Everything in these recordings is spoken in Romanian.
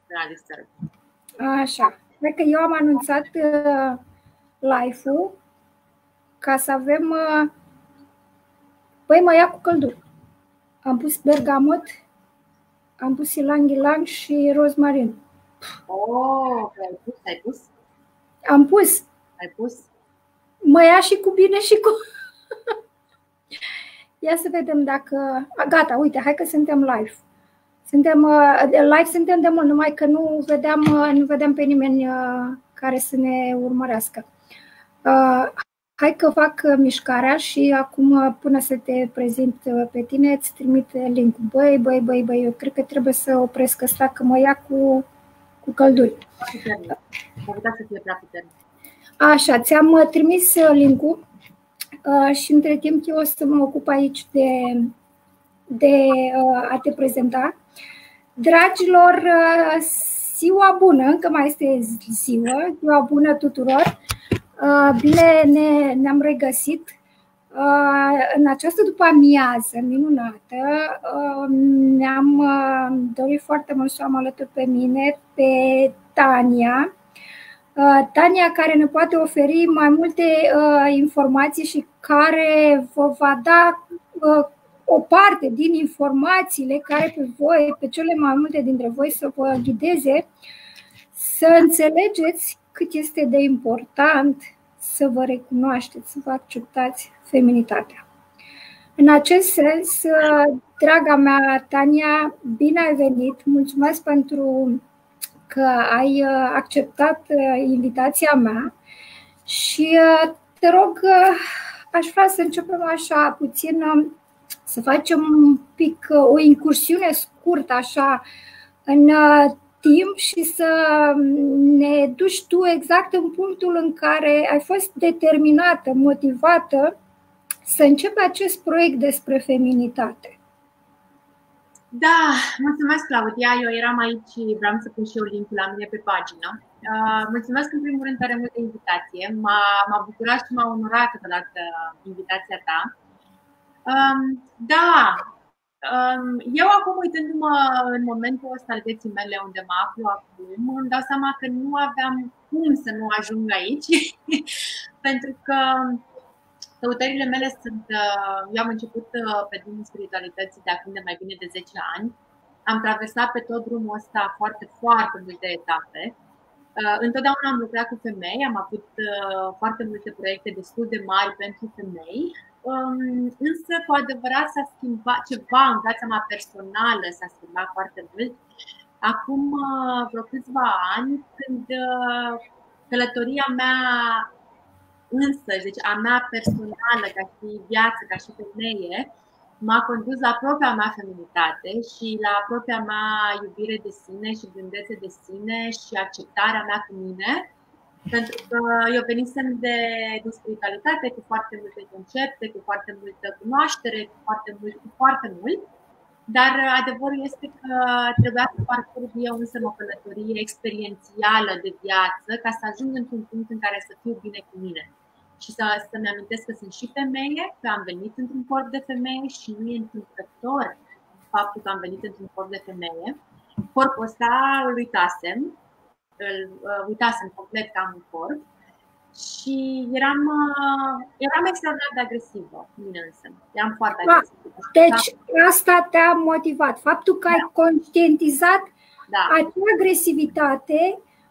realizări. Așa. Cred că eu am anunțat live-ul ca să avem... Păi mă ia cu căldură. Am pus bergamot, am pus ilang-ilang și rozmarin. Oh, ai pus? Am pus. Ai pus? Mă ia și cu bine și cu... Ia să vedem dacă... Gata, uite, hai că suntem live. Suntem de mult, numai că nu vedeam pe nimeni care să ne urmărească. Hai că fac mișcarea și acum, până să te prezint pe tine, îți trimit link-ul. Băi, eu cred că trebuie să opresc ăsta, că mă ia cu călduri. Așa, ți-am trimis link-ul și între timp eu o să mă ocup aici de a te prezenta. Dragilor, ziua bună, încă mai este ziua bună tuturor. Bine ne-am regăsit în această după-amiază minunată. Ne-am dorit foarte mult să am alături pe mine pe Tania. Tania, care ne poate oferi mai multe informații și care vă va da o parte din informațiile care pe cele mai multe dintre voi să vă ghideze să înțelegeți cât este de important să vă recunoașteți, să vă acceptați feminitatea. În acest sens, draga mea Tania, bine ai venit! Mulțumesc pentru că ai acceptat invitația mea și te rog, aș vrea să începem așa puțin, să facem un pic o incursiune scurtă așa în timp și să ne duci tu exact în punctul în care ai fost determinată, motivată să începi acest proiect despre feminitate. Da, mulțumesc, Claudia. Eu eram aici și vreau să pun și eu link-ul la mine pe pagină. Mulțumesc în primul rând tare mult de invitație. M-a bucurat și m-a onorat odată invitația ta. Da, eu acum, uitându-mă în momentul ăsta al vieții mele unde mă aflu acum, îmi dau seama că nu aveam cum să nu ajung aici, pentru că căutările mele sunt... Eu am început pe drumul spiritualității de acum de mai bine de 10 ani. Am traversat pe tot drumul ăsta foarte, foarte multe etape. Întotdeauna am lucrat cu femei, am avut foarte multe proiecte destul de mari pentru femei. Însă, cu adevărat, s-a schimbat ceva în viața mea personală, s-a schimbat foarte mult. Acum vreo câțiva ani, când călătoria mea însăși, deci a mea personală, ca și viață, ca și femeie, m-a condus la propria mea feminitate și la propria mea iubire de sine și gândețe de sine și acceptarea mea cu mine. Pentru că eu venisem din spiritualitate cu foarte multe concepte, cu foarte multă cunoaștere, cu foarte mult. Dar adevărul este că trebuia să parcurg eu însă o călătorie experiențială de viață ca să ajung într-un punct în care să fiu bine cu mine. Și să-mi amintesc că sunt și femeie, că am venit într-un corp de femeie și nu e întâmplător faptul că am venit într-un corp de femeie. Corpul ăsta îl uitasem complet că am un corp și eram extraordinar de agresivă cu mine însă. Eram foarte agresivă. Deci asta te-a motivat. Faptul că ai conștientizat acea agresivitate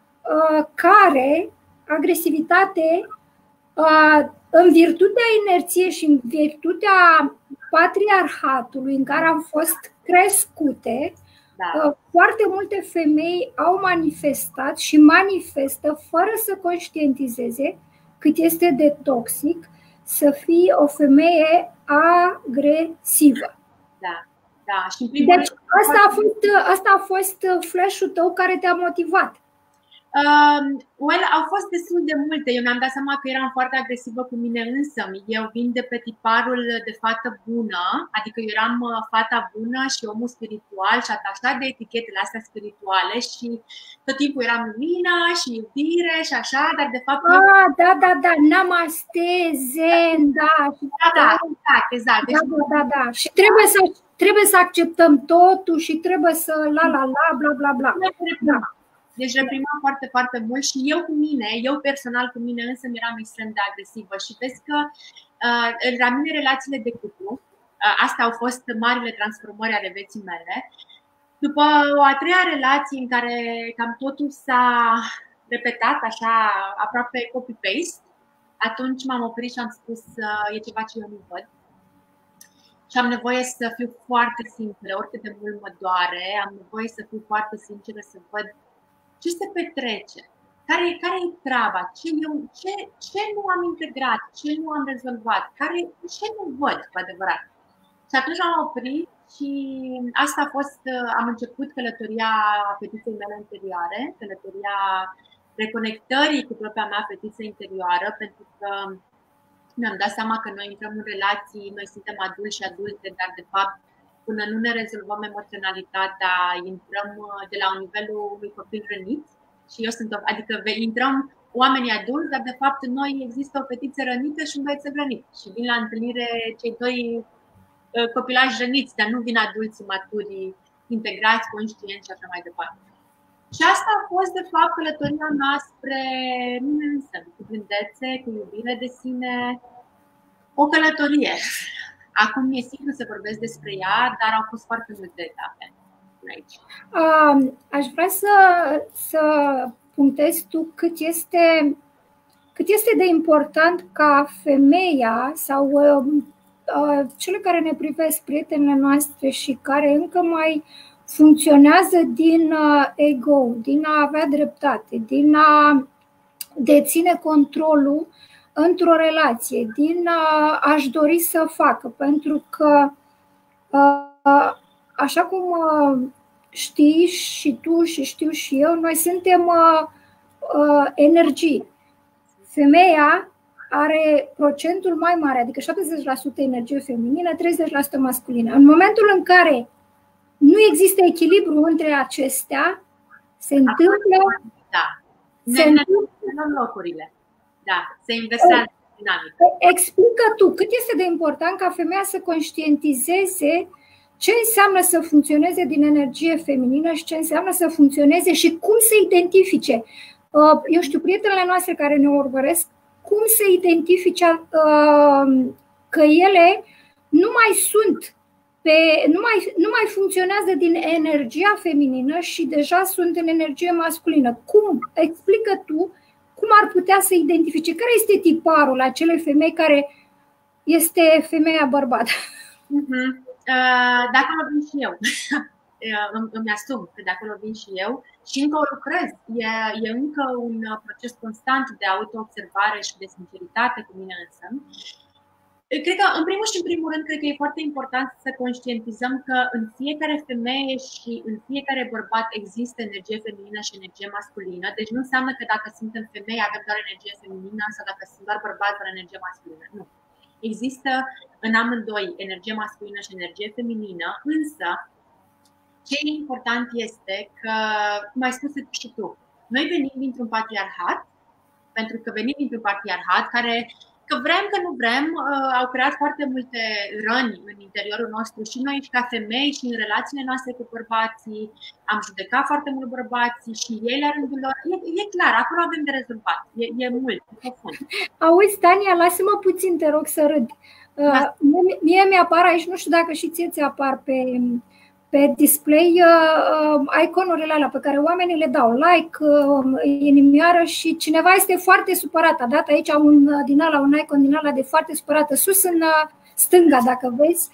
în virtutea inerției și în virtutea patriarhatului în care am fost crescute, foarte multe femei au manifestat și manifestă fără să conștientizeze cât este de toxic să fii o femeie agresivă. Da. Și deci asta a fost flash-ul tău care te-a motivat. Well, au fost destul de multe. Eu mi-am dat seama că eram foarte agresivă cu mine însă. Eu vin de pe tiparul de fată bună, adică eu eram fata bună și omul spiritual și atașat de etichetele astea spirituale și tot timpul eram lumină și iubire și așa, dar de fapt... Da, namaste, zen, da. Exact. Da. Și trebuie să acceptăm totul și trebuie să bla, bla. Deci reprimam foarte, foarte mult și eu personal cu mine însă eram extrem de agresivă și vezi că la mine relațiile de cuplu, astea au fost marile transformări ale vieții mele. După o a treia relație în care cam totul s-a repetat așa aproape copy-paste, atunci m-am oprit și am spus e ceva ce eu nu văd. Și am nevoie să fiu foarte sinceră, oricât de mult mă doare, am nevoie să fiu foarte sinceră, să văd ce se petrece, care e treaba, ce nu am integrat, ce nu am rezolvat, ce nu văd cu adevărat. Și atunci am oprit și asta a fost, am început călătoria fetiței mele interioare, călătoria reconectării cu propria mea fetiță interioară, pentru că mi-am dat seama că noi intrăm în relații, noi suntem adulți și adulte, dar de fapt până nu ne rezolvăm emoționalitatea, intrăm de la un nivelul unui copil rănit și adică intrăm oamenii adulți, dar de fapt în noi există o fetiță rănită și un băiețel rănit și vin la întâlnire cei doi copilași răniți, dar nu vin adulți maturi, integrați, conștienți și așa mai departe. Și asta a fost de fapt călătoria mea spre mine însă, cu blândețe, cu iubire de sine, o călătorie. Acum e simplu să vorbesc despre ea, dar au fost foarte multe etape aici. Aș vrea să punctez tu cât este de important ca femeia sau cele care ne privesc, prietenele noastre și care încă mai funcționează din ego, din a avea dreptate, din a deține controlul într-o relație, din a-și dori să facă, pentru că așa cum știi și tu și știu și eu, noi suntem energii. Femeia are procentul mai mare, adică 70% energie feminină, 30% masculină. În momentul în care nu există echilibru între acestea, se întâmplă... Se întâmplă locurile. Da, se inversează dinamica. Explică tu cât este de important ca femeia să conștientizeze ce înseamnă să funcționeze din energie feminină și ce înseamnă să funcționeze și cum să identifice. Eu știu, prietenele noastre care ne urmăresc, cum să identifice că ele nu mai funcționează din energia feminină și deja sunt în energie masculină. Cum? Explică tu cum ar putea să identifice care este tiparul acelei femei care este femeia bărbat. De acolo vin și eu. Îmi asum că de acolo vin și eu și încă o lucrez. E încă un proces constant de autoobservare și de sinceritate cu mine însă. Cred că, în primul și în primul rând, cred că e foarte important să conștientizăm că în fiecare femeie și în fiecare bărbat există energie feminină și energie masculină. Deci nu înseamnă că dacă suntem femei avem doar energie feminină sau dacă sunt doar bărbați doar energie masculină. Nu. Există în amândoi energie masculină și energie feminină, însă ce e important este că, cum ai spus și tu, noi venim dintr-un patriarhat, pentru că venim dintr-un patriarhat care, că vrem, că nu vrem, au creat foarte multe răni în interiorul nostru și noi ca femei și în relațiile noastre cu bărbații, am judecat foarte mult bărbații și ei la rândul lor, e clar, acolo avem de rezolvat, e mult, e profund. Auzi, Tania, lasă-mă puțin, te rog să râd. Mie mi-apar aici, nu știu dacă și ție ți apar pe display iconurile alea pe care oamenii le dau like, inimioară și cineva este foarte supărat. A dat aici un icon din ala de foarte supărată, sus în stânga, dacă vezi.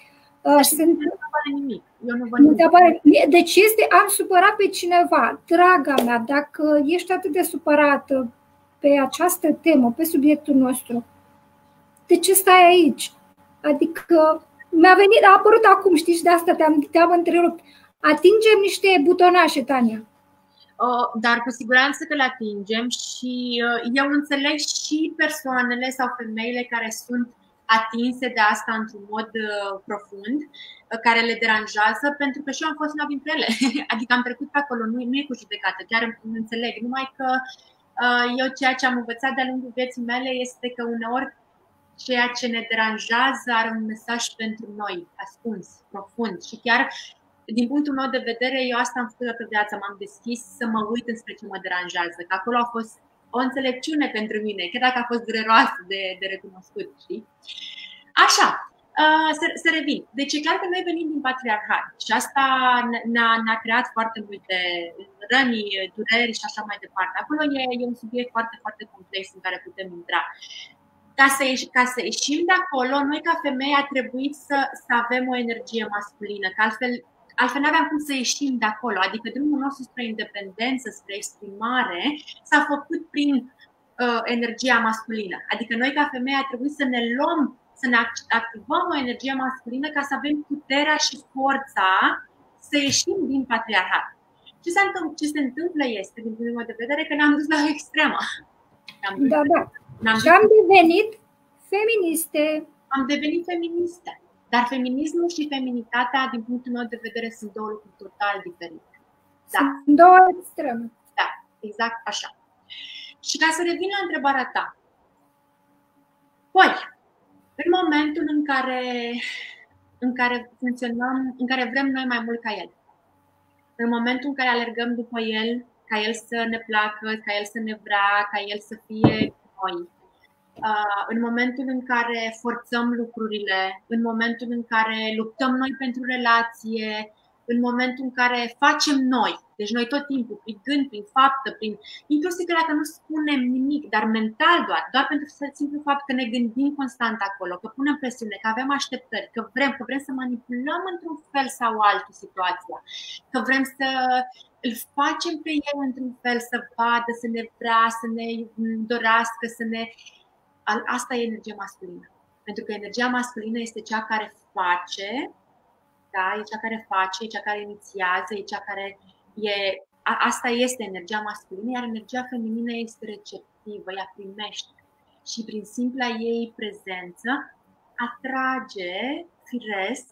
Nu te apare nimic. Deci am supărat pe cineva. Draga mea, dacă ești atât de supărată pe această temă, pe subiectul nostru, de ce stai aici? Adică a apărut acum, știi, și de asta te-am întrerupt. Atingem niște butonașe, Tania. dar cu siguranță că le atingem și eu înțeleg și persoanele sau femeile care sunt atinse de asta într-un mod profund, care le deranjează, pentru că și eu am fost una dintre ele. Adică am trecut pe acolo, nu e cu judecată, chiar înțeleg, numai că eu ceea ce am învățat de-a lungul vieții mele este că uneori ceea ce ne deranjează are un mesaj pentru noi, ascuns, profund. Și chiar din punctul meu de vedere, eu asta am făcut toată viața, m-am deschis să mă uit înspre ce mă deranjează, că acolo a fost o înțelepciune pentru mine, chiar dacă a fost dureroasă de recunoscut, știi? Așa, să revin. Deci e clar că noi venim din patriarhat și asta ne-a creat foarte multe răni, dureri și așa mai departe. Acolo e un subiect foarte, foarte complex în care putem intra. Ca să ieșim de acolo, noi ca femei a trebuit să avem o energie masculină, că altfel nu aveam cum să ieșim de acolo. Adică drumul nostru spre independență, spre exprimare, s-a făcut prin energia masculină. Adică noi ca femei a trebuit să ne luăm, să ne activăm o energie masculină ca să avem puterea și forța să ieșim din patriarhat. Ce se întâmplă este, din punctul meu de vedere, că ne-am dus la o extremă. Și am devenit feministe. Am devenit feministe. Dar feminismul și feminitatea, din punctul meu de vedere, sunt două lucruri total diferite. Da. Sunt două extreme. Da, exact așa. Și ca să revin la întrebarea ta. Păi, în momentul în care funcționăm, în care vrem noi mai mult ca el, în momentul în care alergăm după el, ca el să ne placă, ca el să ne vrea, ca el să fie noi, în momentul în care forțăm lucrurile, în momentul în care luptăm noi pentru relație, în momentul în care facem noi, deci noi tot timpul, prin gând, prin faptă, inclusiv că dacă nu spunem nimic, dar mental doar pentru simplu fapt că ne gândim constant acolo, că punem presiune, că avem așteptări, că vrem să manipulăm într-un fel sau altul situația, că vrem să îl facem pe el într-un fel să vadă, să ne vrea, să ne dorească, asta e energia masculină. Pentru că energia masculină este cea care face, da? E cea care face, e cea care inițiază, e cea care asta este energia masculină, iar energia feminină este receptivă, ea primește. Și prin simpla ei prezență atrage firesc,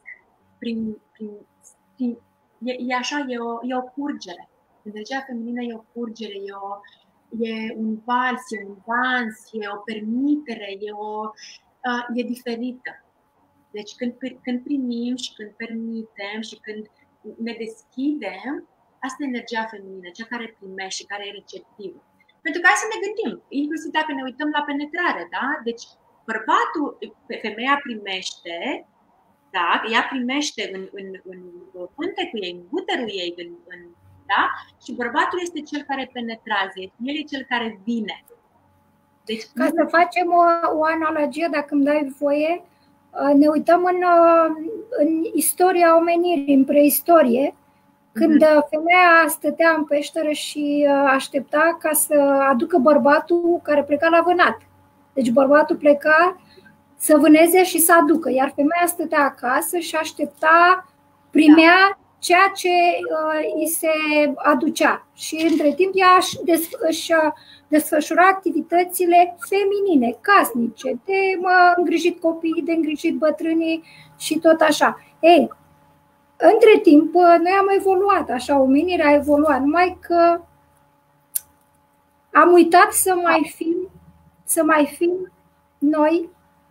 e așa, e o curgere. Energia feminină e o curgere, e un vals, e un dans, e o permitere, e diferită. Deci când primim și când permitem și când ne deschidem, asta e energia feminină, cea care primește și care e receptivă. Pentru că hai să ne gândim, inclusiv dacă ne uităm la penetrare, da? Deci femeia primește, da? Ea primește în pântecul ei, în uterul ei, da? Și bărbatul este cel care penetrează, el e cel care vine. Deci, ca să facem o analogie, dacă îmi dai voie, ne uităm în istoria omenirii, în preistorie, când femeia stătea în peșteră și aștepta ca să aducă bărbatul care pleca la vânat. Deci bărbatul pleca să vâneze și să aducă, iar femeia stătea acasă și aștepta, primea ceea ce îi se aducea. Și între timp ea își desfășura activitățile feminine, casnice, de îngrijit copiii, de îngrijit bătrânii și tot așa. Ei, între timp, noi am evoluat, așa, omenirea a evoluat, numai că am uitat să mai fim noi,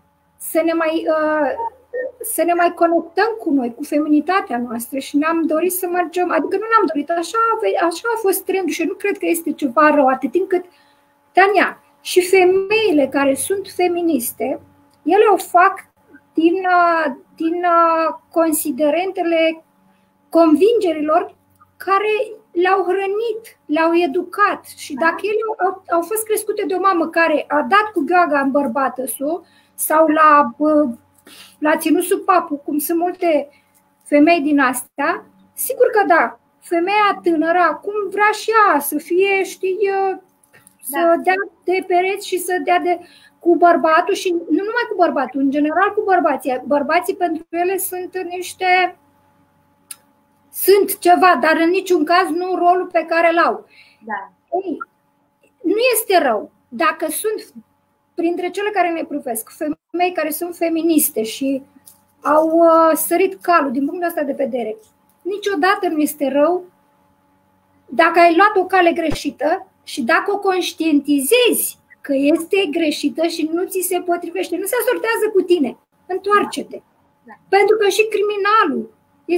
să ne mai conectăm cu noi, cu feminitatea noastră și ne-am dorit să mergem, adică nu ne-am dorit, așa a fost trendul și nu cred că este ceva rău, atât timp cât Tania, și femeile care sunt feministe, ele o fac din considerentele convingerilor care le-au hrănit, le-au educat. Și dacă ele au fost crescute de o mamă care a dat cu gheaga în bărbată-su sau l-a ținut sub papul, cum sunt multe femei din astea, sigur că da, femeia tânără acum vrea și ea să fie, știi, să dea de pereți și să dea cu bărbatul și nu numai cu bărbatul, în general cu bărbații. Bărbații pentru ele sunt niște sunt ceva, dar în niciun caz nu rolul pe care îl au. Da. Ei, nu este rău. Dacă sunt printre cele care ne privesc femei care sunt feministe și au sărit calul din punctul ăsta de vedere, niciodată nu este rău dacă ai luat o cale greșită și dacă o conștientizezi că este greșită și nu ți se potrivește, nu se asortează cu tine, întoarce-te. Da. Pentru că și criminalul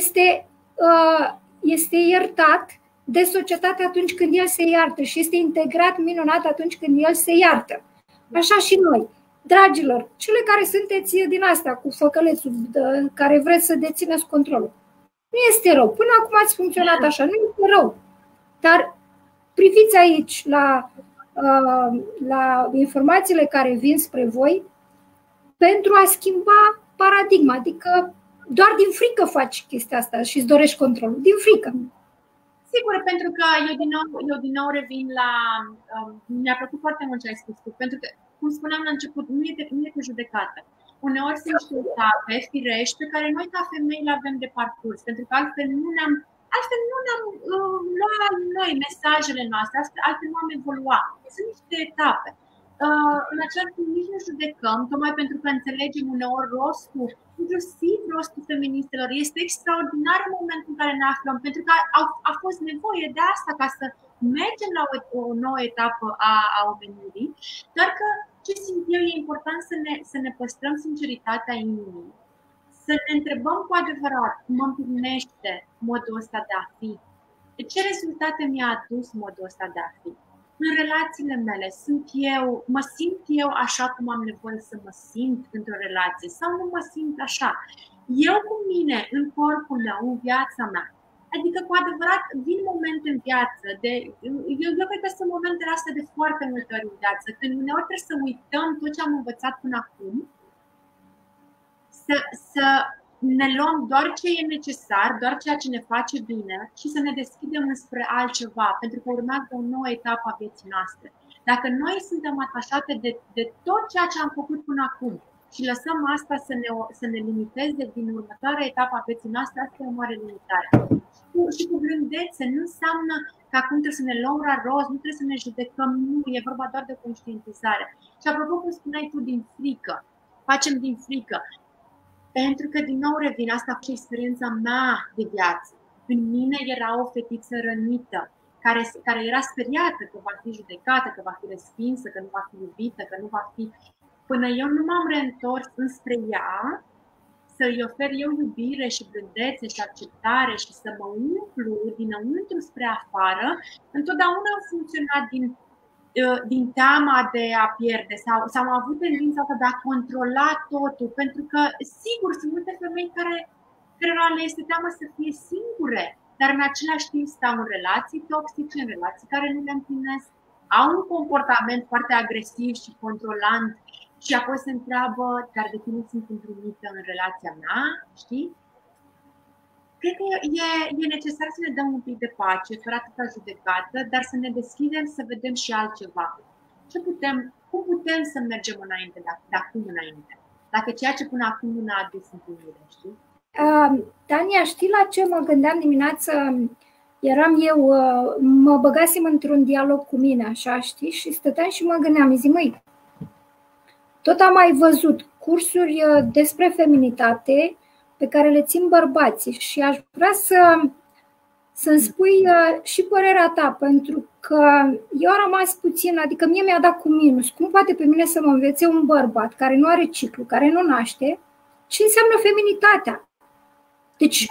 este iertat de societate atunci când el se iartă și este integrat minunat atunci când el se iartă. Așa și noi. Dragilor, cele care sunteți din asta cu făcălețul, care vreți să dețineți controlul, nu este rău. Până acum ați funcționat așa, nu este rău. Dar priviți aici la informațiile care vin spre voi pentru a schimba paradigma. Adică doar din frică faci chestia asta și îți dorești controlul. Din frică. Sigur, pentru că eu din nou revin la... mi-a plăcut foarte mult ce ai spus tu, pentru că, cum spuneam la început, nu e cu judecată. Uneori sunt niște etape firești pe care noi ca femei le avem de parcurs, pentru că altfel nu ne-am luat noi mesajele noastre, altfel nu am evoluat. Sunt niște etape. În același timp nici nu judecăm, tocmai pentru că înțelegem uneori rostul, inclusiv rostul feministelor. Este extraordinar în momentul în care ne aflăm, pentru că a fost nevoie de asta ca să mergem la o nouă etapă a omenirii, dar că ce simt eu e important să ne păstrăm sinceritatea inimii, să ne întrebăm cu adevărat cum mă împlinește modul ăsta de a fi, ce rezultate mi-a adus modul ăsta de a fi. În relațiile mele mă simt eu așa cum am nevoie să mă simt într-o relație sau nu mă simt așa. Eu cu mine, în corpul meu, în viața mea. Adică cu adevărat vin momente în viață, eu cred că sunt momentele astea de foarte multe ori în viață, când uneori trebuie să uităm tot ce am învățat până acum, să ne luăm doar ce e necesar, doar ceea ce ne face bine și să ne deschidem spre altceva, pentru că urmează o nouă etapă a vieții noastre. Dacă noi suntem atașate de tot ceea ce am făcut până acum și lăsăm asta să ne limiteze din următoarea etapă a vieții noastre, asta e o mare limitare. Și cu blândețe, nu înseamnă că acum trebuie să ne luăm la rost, nu trebuie să ne judecăm, nu, e vorba doar de conștientizare. Și apropo cum spuneai tu, din frică, facem din frică. Pentru că, din nou revin, asta a fost experiența mea de viață. În mine era o fetiță rănită, care era speriată că va fi judecată, că va fi respinsă, că nu va fi iubită, că nu va fi... Până eu nu m-am reîntors înspre ea, să-i ofer eu iubire și blândețe și acceptare și să mă umplu dinăuntru spre afară, întotdeauna am funcționat din teama de a pierde sau am avut tendința asta de a controla totul, pentru că, sigur, sunt multe femei care le este teamă să fie singure, dar în același timp stau în relații toxice, în relații care nu le împlinesc, au un comportament foarte agresiv și controlant și apoi se întreabă, dar de ce nu sunt împlinită în relația mea, știi? Cred că e necesar să ne dăm un pic de pace, fără atâta judecată, dar să ne deschidem să vedem și altceva. Cum putem să mergem înainte, de acum înainte? Dacă ceea ce până acum nu ne-a adus împlinire, știi? Tania, știi la ce mă gândeam dimineață? Eram eu, mă băgasem într-un dialog cu mine, așa, știi? Și stăteam și mă gândeam, îi zic, măi, tot am mai văzut cursuri despre feminitate pe care le țin bărbații și aș vrea să-mi spui și părerea ta, pentru că eu am rămas puțin, adică mie mi-a dat cu minus. Cum poate pe mine să mă învețe un bărbat care nu are ciclu, care nu naște, ce înseamnă feminitatea? Deci,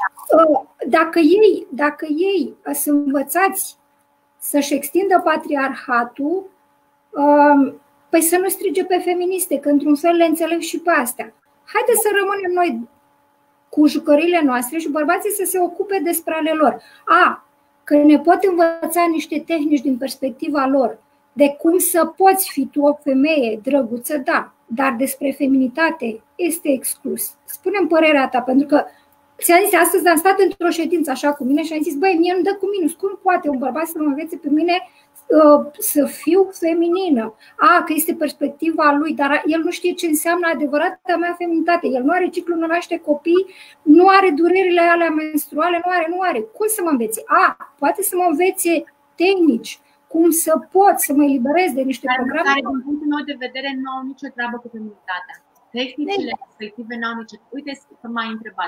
dacă ei sunt învățați să-și extindă patriarhatul, păi să nu strige pe feministe, că într-un fel le înțeleg și pe astea. Haideți să rămânem noi cu jucăriile noastre și bărbații să se ocupe despre ale lor. Că ne pot învăța niște tehnici din perspectiva lor, de cum să poți fi tu o femeie drăguță, da, dar despre feminitate este exclus. Spune-mi părerea ta, pentru că ți-am zis, astăzi am stat într-o ședință așa cu mine și am zis, băi, mie nu dă cu minus. Cum poate un bărbat să mă învețe pe mine să fiu feminină. Că este perspectiva lui, dar el nu știe ce înseamnă adevărata mea feminitate. El nu are ciclu, nu naște copii, nu are durerile alea menstruale, nu are. Cum să mă învețe? Poate să mă învețe tehnici, cum să pot să mă eliberez de niște programe. Care, din punctul meu de vedere, nu au nicio treabă cu feminitatea. Tehnicile respective n-au nicio... Uite, că m-ai întrebat.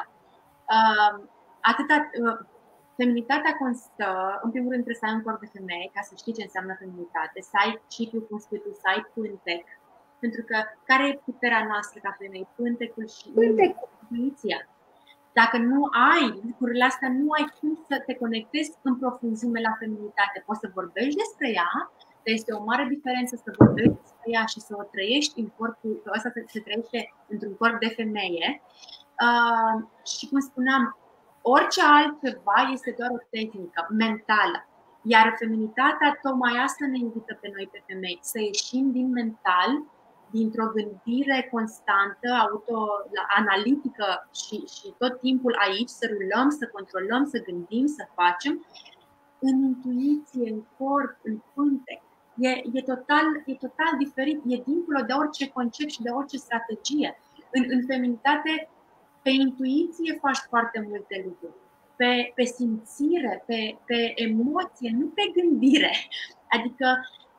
Feminitatea constă, în primul rând, trebuie să ai un corp de femeie, ca să știi ce înseamnă feminitate, să ai ciclu, cum spui tu, să ai pântec. Pentru că care e puterea noastră ca femei? Pântecul și intuiția. Dacă nu ai lucrurile astea, nu ai cum să te conectezi în profunzime la feminitate. Poți să vorbești despre ea, dar este o mare diferență să vorbești despre ea și să o trăiești în corpul, că ăsta se trăiește într-un corp de femeie. Și cum spuneam, orice altceva este doar o tehnică mentală. Iar feminitatea tocmai asta ne invită pe noi, pe femei, să ieșim din mental, dintr-o gândire constantă, analitică și tot timpul aici, să rulăm, să controlăm, să gândim, să facem, în intuiție, în corp, în pântec. E total diferit, e dincolo de orice concept și de orice strategie. În feminitate, pe intuiție faci foarte multe lucruri, pe simțire, pe emoție, nu pe gândire. Adică,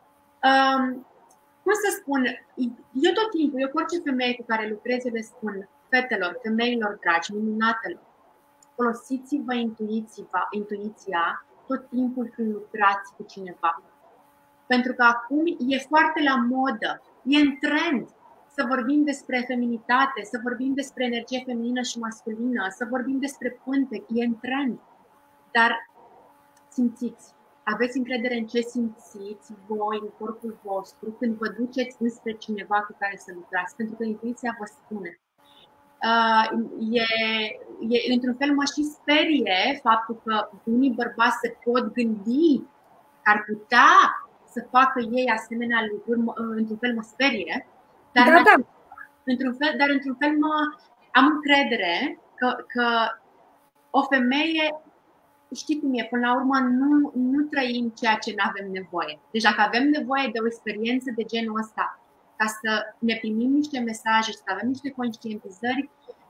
cum să spun, eu tot timpul, eu cu orice femeie cu care lucrez, eu le spun fetelor, femeilor dragi, minunatelor, folosiți-vă intuiția tot timpul când lucrați cu cineva. Pentru că acum e foarte la modă, e în trend să vorbim despre feminitate, să vorbim despre energie feminină și masculină, să vorbim despre pântec, e în trend. Dar simțiți, aveți încredere în ce simțiți voi, în corpul vostru, când vă duceți înspre cineva cu care să lucrați, pentru că intuiția vă spune. Într-un fel mă și sperie faptul că unii bărbați se pot gândi că ar putea să facă ei asemenea lucruri, într-un fel mă sperie. Dar într-un fel am încredere că o femeie, știi cum e, până la urmă nu trăim ceea ce nu avem nevoie. Deci dacă avem nevoie de o experiență de genul ăsta, ca să ne primim niște mesaje și să avem niște conștientizări,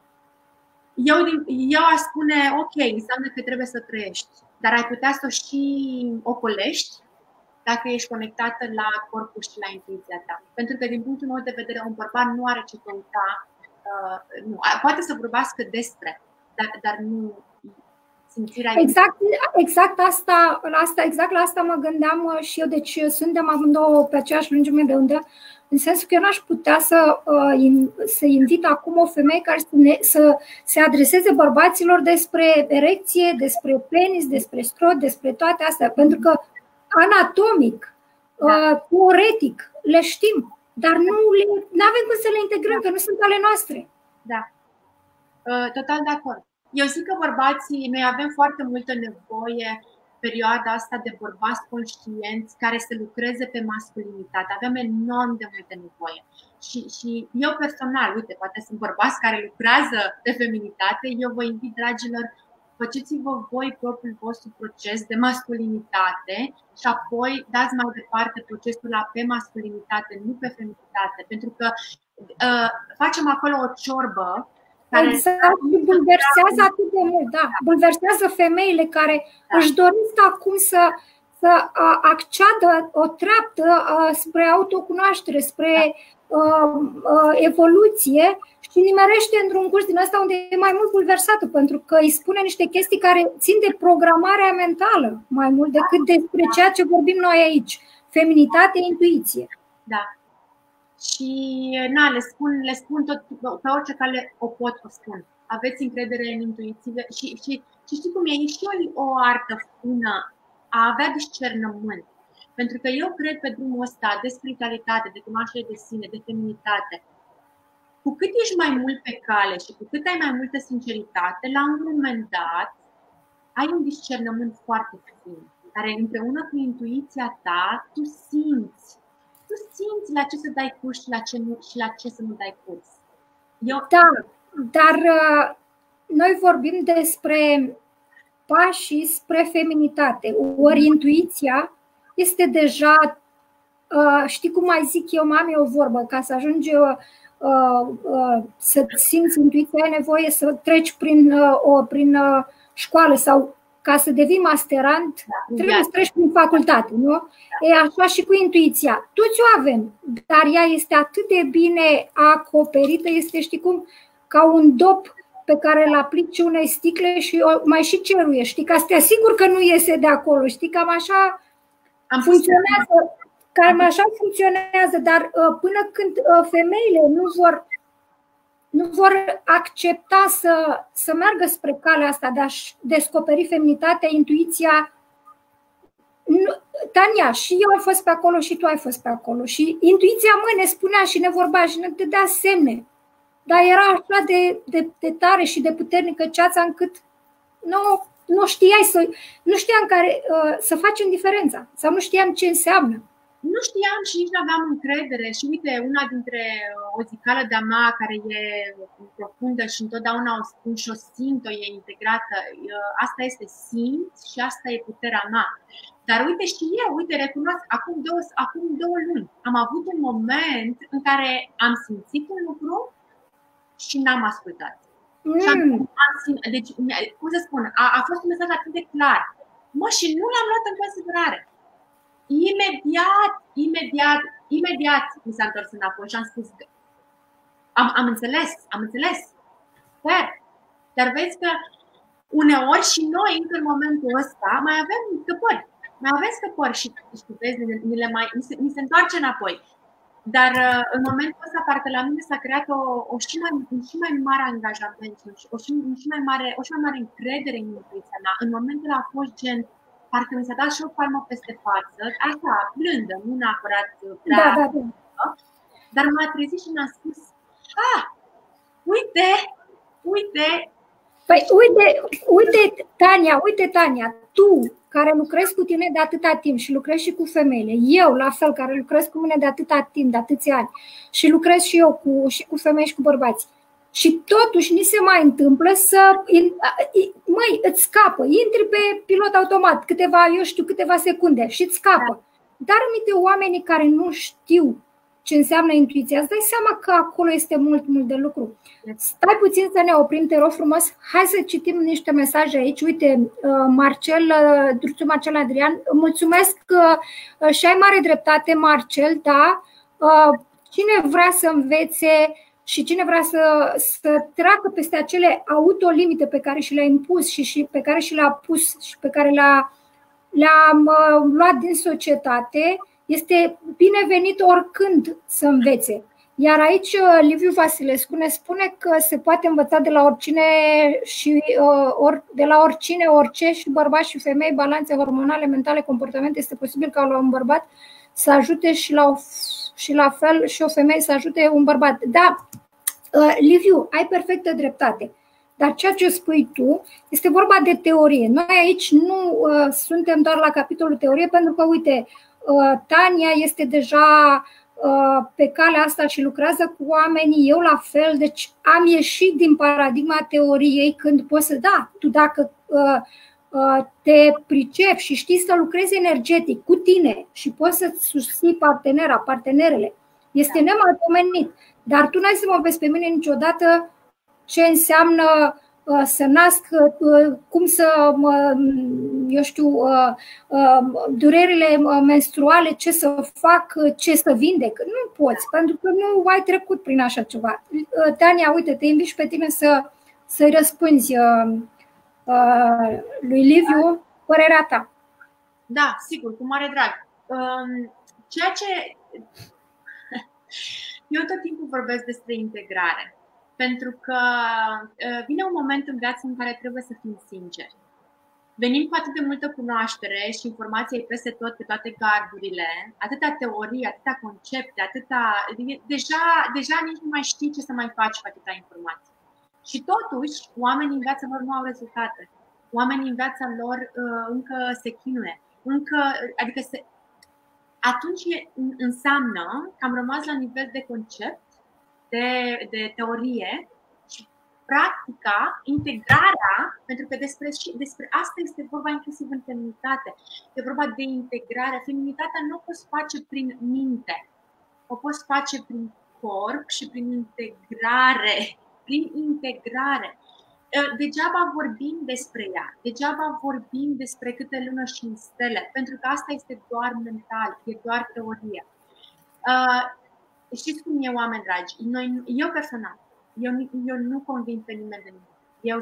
eu aș spune, ok, înseamnă că trebuie să trăiești, dar ai putea să o și ocolești dacă ești conectată la corpul și la intuiția ta. Pentru că, din punctul meu de vedere, un bărbat nu are ce căuta, poate să vorbească despre, dar nu simțirea. Exact la asta mă gândeam și eu, deci suntem amândouă pe aceeași lungime de undă, în sensul că eu n-aș putea să invit acum o femeie care să se adreseze bărbaților despre erecție, despre penis, despre strot, despre toate astea, pentru că anatomic, teoretic, le știm, dar nu avem cum să le integrăm, că nu sunt ale noastre. Da, total de acord. Eu zic că bărbații, noi avem foarte multă nevoie perioada asta de bărbați conștienți care să lucreze pe masculinitate. Avem enorm de multă nevoie. Și eu personal, uite, poate sunt bărbați care lucrează pe feminitate, eu vă invit, dragilor, faceți-vă voi propriul vostru proces de masculinitate și apoi dați mai departe procesul pe masculinitate, nu pe feminitate, pentru că facem acolo o ciorbă care bulversează atât de mult, bulversează femeile care își doresc acum să acceadă o treaptă spre autocunoaștere, spre evoluție și nimerește într-un curs din ăsta unde e mai mult bulversată, pentru că îi spune niște chestii care țin de programarea mentală mai mult decât despre ceea ce vorbim noi aici. Feminitate, intuiție. Da. Și le spun tot, pe orice cale o spun. Aveți încredere în intuiție și știi cum e și o artă bună a avea discernământ. Pentru că eu cred pe drumul ăsta de spiritualitate, de cunoaștere de sine, de feminitate, cu cât ești mai mult pe cale și cu cât ai mai multă sinceritate, la un moment dat ai un discernământ foarte fin, care împreună cu intuiția ta, tu simți la ce să dai curs și la ce să nu dai curs. Dar noi vorbim despre pașii spre feminitate. Ori intuiția este deja, știi cum mai zic eu, am eu o vorbă, ca să ajungi să simți intuiția, ai nevoie să treci prin școală sau ca să devii masterant, trebuie să treci prin facultate, nu? E așa și cu intuiția. Toți o avem, dar ea este atât de bine acoperită, este, știi cum, ca un dop pe care îl aplici unei sticle și mai și ceruie, știi, ca să te asiguri că nu iese de acolo, știi, cam așa funcționează. Cam așa funcționează, dar până când femeile nu vor accepta să meargă spre calea asta de a-și descoperi feminitatea, intuiția. Tania, și eu am fost pe acolo și tu ai fost pe acolo și intuiția ne spunea și ne vorbea și ne dădea semne, dar era așa de tare și de puternică ceața încât nu știam să facem diferența sau nu știam ce înseamnă. Nu știam și nici nu aveam încredere. Și uite, una dintre o zicală de-a mea care e profundă și întotdeauna o spun și o simt-o, e integrată, asta este simți și asta e puterea mea. Dar uite și eu, recunosc, acum două luni am avut un moment în care am simțit un lucru și n-am ascultat. Deci, cum să spun, a fost un mesaj atât de clar. Și nu l-am luat în considerare. Imediat mi s-a întors înapoi și am spus că am înțeles. Dar vezi că uneori și noi, încă în momentul ăsta, mai avem scăpări și vezi, mi se întoarce înapoi. Dar în momentul ăsta, parcă la mine s-a creat un și mai mare angajament, o și mai mare încredere în intuiția mea. În momentul ăla a fost gen, parcă mi s-a dat și o palmă peste față, așa, blândă, nu neapărat prea, dar m-a trezit și mi-a spus, uite. Păi uite, Tania, tu care lucrezi cu tine de atâta timp și lucrezi și cu femeile, eu la fel, care lucrez cu mine de atâta timp, de atâția ani și lucrez și eu și cu femei și cu bărbați. Și totuși ni se mai întâmplă îți scapă, intri pe pilot automat câteva secunde și îți scapă. Dar uite, oamenii care nu știu ce înseamnă intuiția, îți dai seama că acolo este mult de lucru. Stai puțin să ne oprim, te rog frumos. Hai să citim niște mesaje aici. Uite, Marcel Adrian, mulțumesc și ai mare dreptate, Marcel, da? Cine vrea să învețe și cine vrea să treacă peste acele autolimite pe care și le-a impus și pe care și le-a pus și pe care le-am luat din societate, este binevenit oricând să învețe. Iar aici Liviu Vasilescu ne spune că se poate învăța de la oricine și orice și bărbați și femei, balanțe hormonale, mentale, comportamente. Este posibil ca un bărbat să ajute și la fel și o femeie să ajute un bărbat. Da, Liviu, ai perfectă dreptate. Dar ceea ce spui tu este vorba de teorie. Noi aici nu suntem doar la capitolul teorie, pentru că, uite, Tania este deja pe calea asta și lucrează cu oamenii, eu la fel, deci am ieșit din paradigma teoriei când poți tu dacă te pricepi și știi să lucrezi energetic cu tine și poți să-ți susții partenerele, este nemaipomenit. Dar tu n-ai să mă vezi pe mine niciodată ce înseamnă să nasc, cum să, durerile menstruale, ce să fac, ce să vindec. Nu poți, pentru că nu ai trecut prin așa ceva. Tania, uite, te invit și pe tine să-i răspunzi lui Liviu părerea ta. Da, sigur, cu mare drag. Ceea ce eu tot timpul vorbesc despre integrare. Pentru că vine un moment în viață în care trebuie să fim sinceri. Venim cu atât de multă cunoaștere și informație peste tot, pe toate gardurile, atâta teorie, atâta concepte, deja nici nu mai știi ce să mai faci cu atâta informație. Și totuși, oamenii în viața lor nu au rezultate. Oamenii în viața lor încă se chinuie. Atunci înseamnă că am rămas la nivel de concept, de teorie și practica, integrarea, pentru că despre asta este vorba inclusiv în feminitate. E vorba de integrare. Feminitatea nu o poți face prin minte, o poți face prin corp și prin integrare. Prin integrare. Degeaba vorbim despre ea, degeaba vorbim despre câte lună și în stele, pentru că asta este doar mental, e doar teorie. Știți cum e, oameni dragi? Eu personal, eu nu convin pe nimeni de nimic.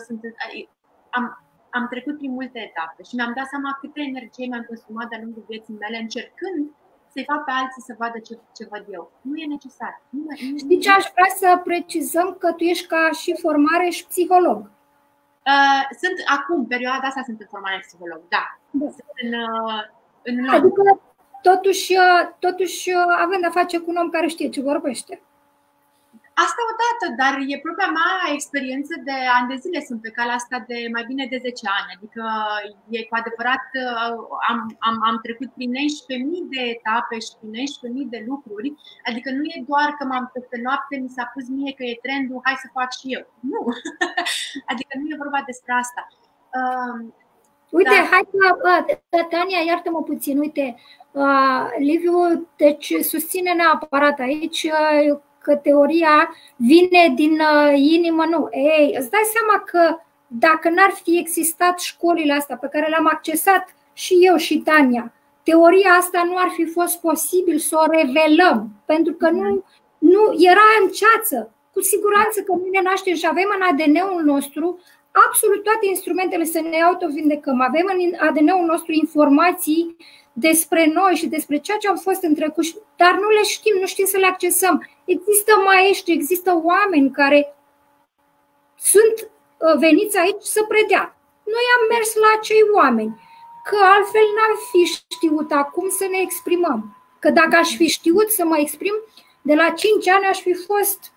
Am trecut prin multe etape și mi-am dat seama câtă energie mi-am consumat de-a lungul vieții mele încercând să-i fac pe alții să vadă ce văd eu. Nu e necesar. Știi ce aș vrea să precizăm? Că tu ești ca și formare și psiholog. Sunt acum, perioada asta, sunt în formare psiholog, da. Sunt în adică totuși avem de-a face cu un om care știe ce vorbește. Asta odată, dar e propria mea experiență de ani de zile. Sunt pe calea asta de mai bine de 10 ani. Adică e cu adevărat, am trecut prin 11.000 de etape și prin 11.000 de lucruri. Adică nu e doar că m-am pe noapte, mi s-a pus mie că e trendul, hai să fac și eu. Nu! Adică nu e vorba despre asta. Uite, hai că, Tania, iartă-mă puțin, uite, Liviu, deci susține neapărat aici că teoria vine din inimă, nu. Ei, îți dai seama că dacă n-ar fi existat școlile astea pe care le-am accesat și eu și Tania, teoria asta nu ar fi fost posibil să o revelăm, pentru că nu era în ceață. Cu siguranță că noi ne naștem și avem în ADN-ul nostru absolut toate instrumentele să ne autovindecăm. Avem în ADN-ul nostru informații despre noi și despre ceea ce am fost în trecut, dar nu le știm, nu știm să le accesăm. Există maestri, există oameni care sunt veniți aici să predea. Noi am mers la acei oameni, că altfel n-am fi știut acum să ne exprimăm. Că dacă aș fi știut să mă exprim, de la 5 ani aș fi fost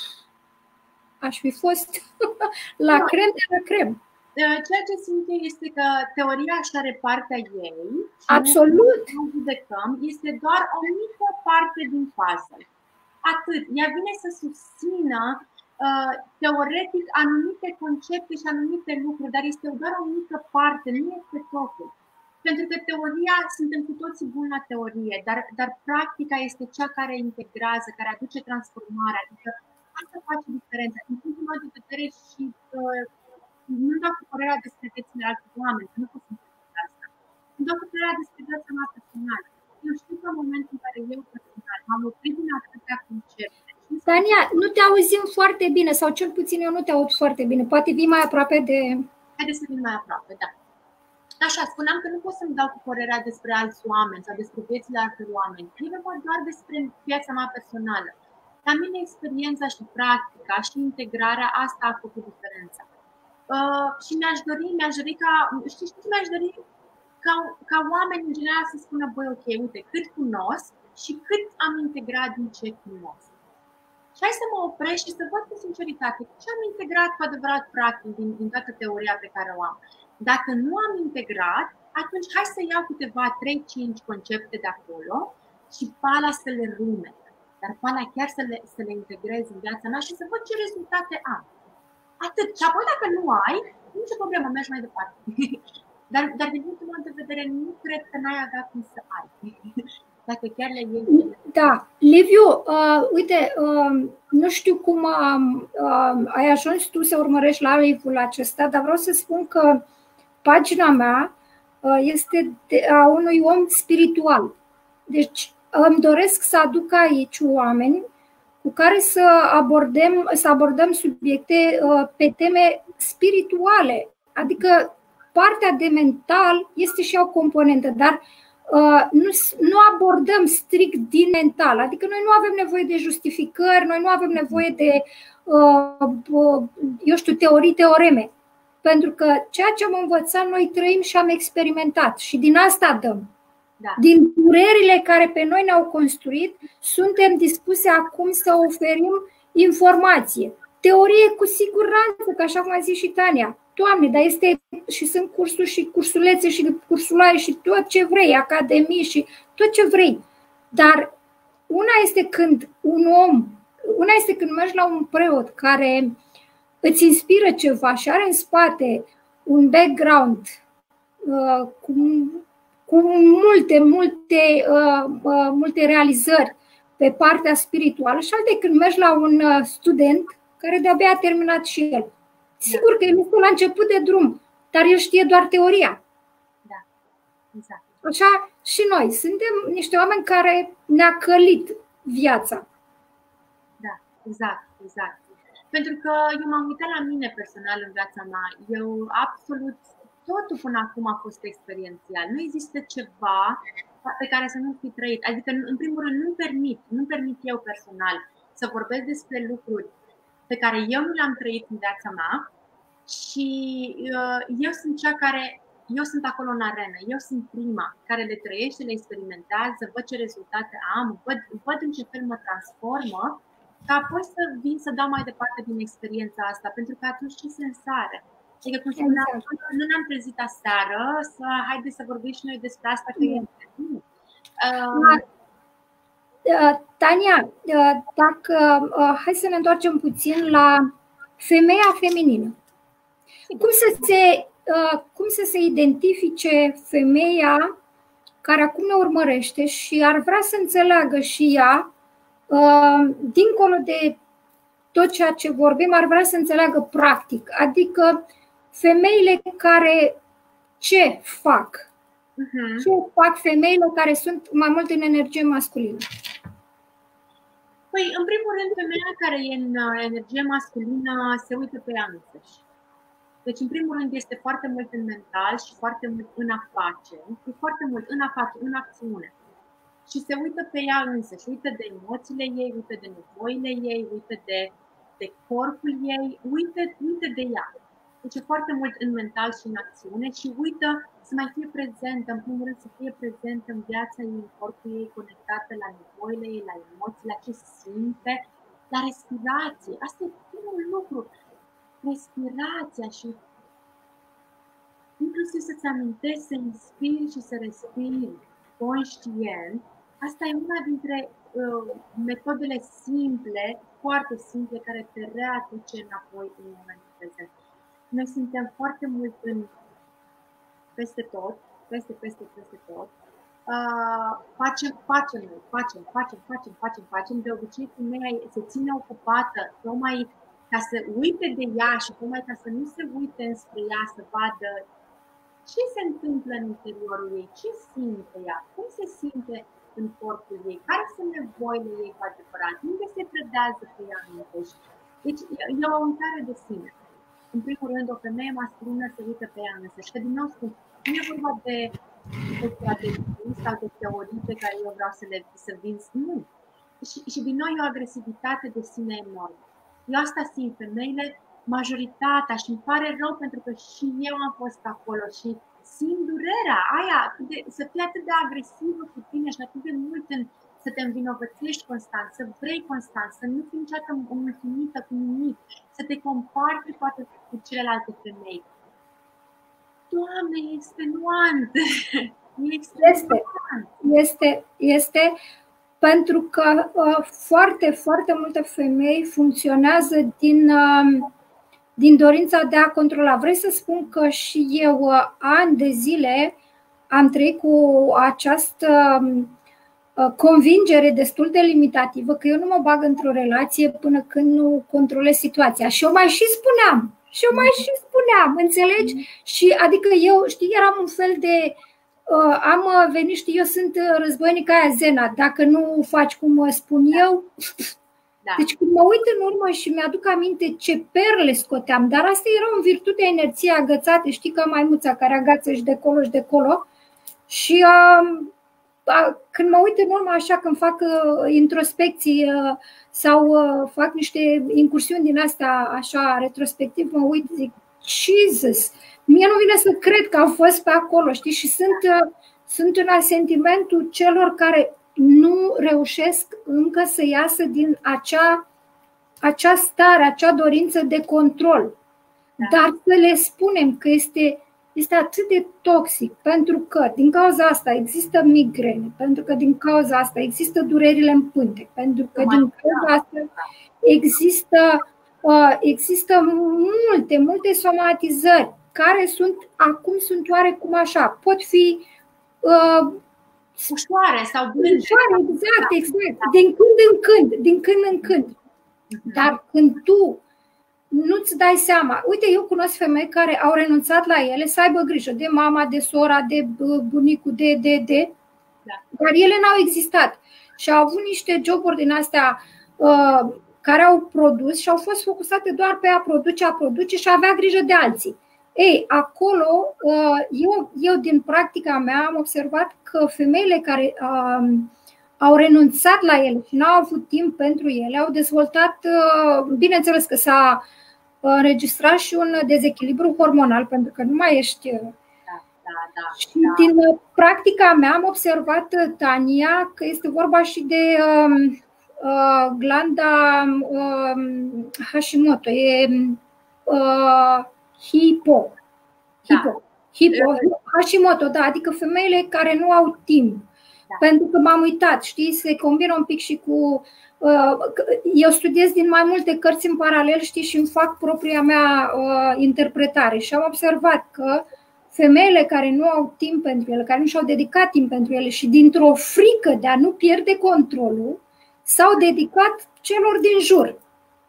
la crem de la crem. Ceea ce simt eu este că teoria așa are partea ei. Absolut. Nu judecăm, este doar o mică parte din puzzle. Atât. Ea vine să susțină teoretic anumite concepte și anumite lucruri, dar este doar o mică parte, nu este totul. Pentru că teoria, suntem cu toții buni la teorie, dar practica este cea care integrează, care aduce transformarea. Adică asta face diferența. Din punctul meu de vedere și nu dau cu părerea despre viețile altor oameni, nu pot să înțeleg asta. Nu dau cu părerea despre viața mea personală. Eu știu că în momentul în care eu personal m-am oprit din atâtea concepte. Tania, nu te auzim foarte bine, sau cel puțin eu nu te aud foarte bine. Poate vii mai aproape de... Haideți să vin mai aproape, da. Așa, spuneam că nu pot să-mi dau cu părerea despre alți oameni sau despre viețile altor oameni. E vorba doar despre viața mea personală. La mine experiența și practica și integrarea, asta a făcut diferența. Și mi-aș dori ca, știi ce mi-aș dori? Ca oameni în general să spună, băi, ok, uite, cât cunosc și cât am integrat din ce cunosc. Și hai să mă opresc și să văd cu sinceritate ce am integrat cu adevărat practic din toată teoria pe care o am. Dacă nu am integrat, atunci hai să iau câteva 3-5 concepte de acolo și pe alea să le rume. Dar pe alea chiar să le integrez în viața mea și să văd ce rezultate am. Atât. Și apoi dacă nu ai, nicio problemă, mergi mai departe. Dar din punctul meu de vedere, nu cred că n-ai avea cum să ai. Dacă chiar le iei. Da. Liviu, uite, nu știu cum ai ajuns tu să urmărești live-ul acesta, dar vreau să spun că pagina mea este a unui om spiritual. Deci îmi doresc să aduc aici oameni cu care să abordăm subiecte pe teme spirituale. Adică partea de mental este și o componentă, dar nu abordăm strict din mental. Adică noi nu avem nevoie de justificări, noi nu avem nevoie de, teorii, teoreme. Pentru că ceea ce am învățat, noi trăim și am experimentat și din asta dăm. Da. Din durerile care pe noi ne-au construit, suntem dispuse acum să oferim informație. Teorie cu siguranță, că așa cum a zis și Tania. Doamne, dar și sunt cursuri și cursulețe și cursulaie și tot ce vrei, academii și tot ce vrei. Dar una este când mergi la un preot care îți inspiră ceva și are în spate un background cu multe realizări pe partea spirituală și alte când mergi la un student care de-abia a terminat și el. Sigur că el este la început de drum, dar el știe doar teoria. Da, exact. Așa și noi. Suntem niște oameni care ne-a călit viața. Da, exact. Pentru că eu m-am uitat la mine personal în viața mea. Eu absolut totul până acum a fost experiențial. Nu există ceva pe care să nu fi trăit. Adică, în primul rând, nu permit eu personal să vorbesc despre lucruri pe care eu nu le-am trăit în viața mea și eu sunt acolo în arenă. Eu sunt prima care le trăiește, le experimentează, văd ce rezultate am, văd în ce fel mă transformă, ca apoi să vin să dau mai departe din experiența asta, pentru că atunci ce sens are? Adică, cum spuneam, nu ne-am trezit aseară să haide să vorbim și noi despre asta, că e Tania, hai să ne întoarcem puțin la femeia feminină. Cum să se identifice femeia care acum ne urmărește și ar vrea să înțeleagă și ea, dincolo de tot ceea ce vorbim, ar vrea să înțeleagă practic, adică femeile care ce fac? Ce fac femeile care sunt mai mult în energie masculină? Păi, în primul rând, femeia care e în energie masculină se uită pe ea însăși. Deci, în primul rând, este foarte mult în mental și foarte mult în a face. E foarte mult în a face, în acțiune. Și se uită pe ea însăși, uită de emoțiile ei, uită de nevoile ei, uită de corpul ei, uită de ea. Deci e foarte mult în mental și în acțiune și uită să mai fie prezentă, în primul rând să fie prezentă în viața ei, în corpul ei, conectată la nevoile ei, la emoții, la ce simte, la respirație. Asta e primul lucru. Respirația și inclusiv să-ți amintești să inspiri și să respiri conștient. Asta e una dintre metodele simple, foarte simple, care te readuce înapoi în momentul prezent. Noi suntem foarte mult peste tot, peste tot. Facem. De obicei, femeia se ține ocupată tocmai ca să uite de ea și tocmai ca să nu se uite înspre ea, să vadă ce se întâmplă în interiorul ei, ce simte ea, cum se simte în corpul ei, care sunt nevoile ei cu adevărat, unde se trădează pe ea înăuntri. Deci e o uitare de sine. În primul rând, o femeie masculină se uită pe ea însăși. Că, din nou spun, nu e vorba de strategii sau de teorii pe care eu vreau să vinzi. Nu. Și din nou e o agresivitate de sine enormă. Eu asta simt, femeile, majoritatea, și îmi pare rău pentru că și eu am fost acolo și simt durerea aia, să fii atât de agresivă cu tine și atât de mult să te învinovățești constant, să vrei constant, să nu fii niciodată mulțumită cu nimic, să te compari cu celelalte femei. Doamne, e extenuant! Este pentru că foarte, foarte multe femei funcționează din dorința de a controla. Vrei să spun că și eu ani de zile am trăit cu această convingere destul de limitativă că eu nu mă bag într-o relație până când nu controlez situația. Și eu mai și spuneam, înțelegi? Și adică eu, știi, eram un fel de am venit, știi, eu sunt războinica aia Zena, dacă nu faci cum spun eu. Da. Deci când mă uit în urmă și mi-aduc aminte ce perle scoteam, dar asta era în virtutea inerției agățate, știi, ca maimuța care agață și de colo și de colo. Și când mă uit în urmă așa, când fac introspecții sau fac niște incursiuni din astea așa retrospectiv, mă uit, zic, Jesus, mie nu vine să cred că am fost pe acolo, știi? Și sunt în asentimentul celor care nu reușesc încă să iasă din acea stare, acea dorință de control. Dar să le spunem că este atât de toxic, pentru că din cauza asta există migrene, pentru că din cauza asta există durerile în pântec, pentru că din cauza asta există Există multe somatizări care sunt oarecum așa. Pot fi ușoare sau blânde. Exact. Din când în când. Dar când tu nu-ți dai seama, uite, eu cunosc femei care au renunțat la ele să aibă grijă de mama, de sora, de bunicul, dar ele n-au existat. Și au avut niște joburi din astea care au produs și au fost focusate doar pe a produce și a avea grijă de alții. Ei, acolo, eu din practica mea am observat că femeile care au renunțat la ele și n-au avut timp pentru ele, au dezvoltat, bineînțeles că s-a înregistrat și un dezechilibru hormonal, pentru că nu mai ești... Și din practica mea am observat, Tania, că este vorba și de glanda Hashimoto, e Hashimoto, da, adică femeile care nu au timp. Pentru că m-am uitat, știi, se combină un pic și cu... Eu studiez din mai multe cărți în paralel, știi, și îmi fac propria mea interpretare și am observat că femeile care nu au timp pentru ele, care nu și-au dedicat timp pentru ele și dintr-o frică de a nu pierde controlul, s-au dedicat celor din jur.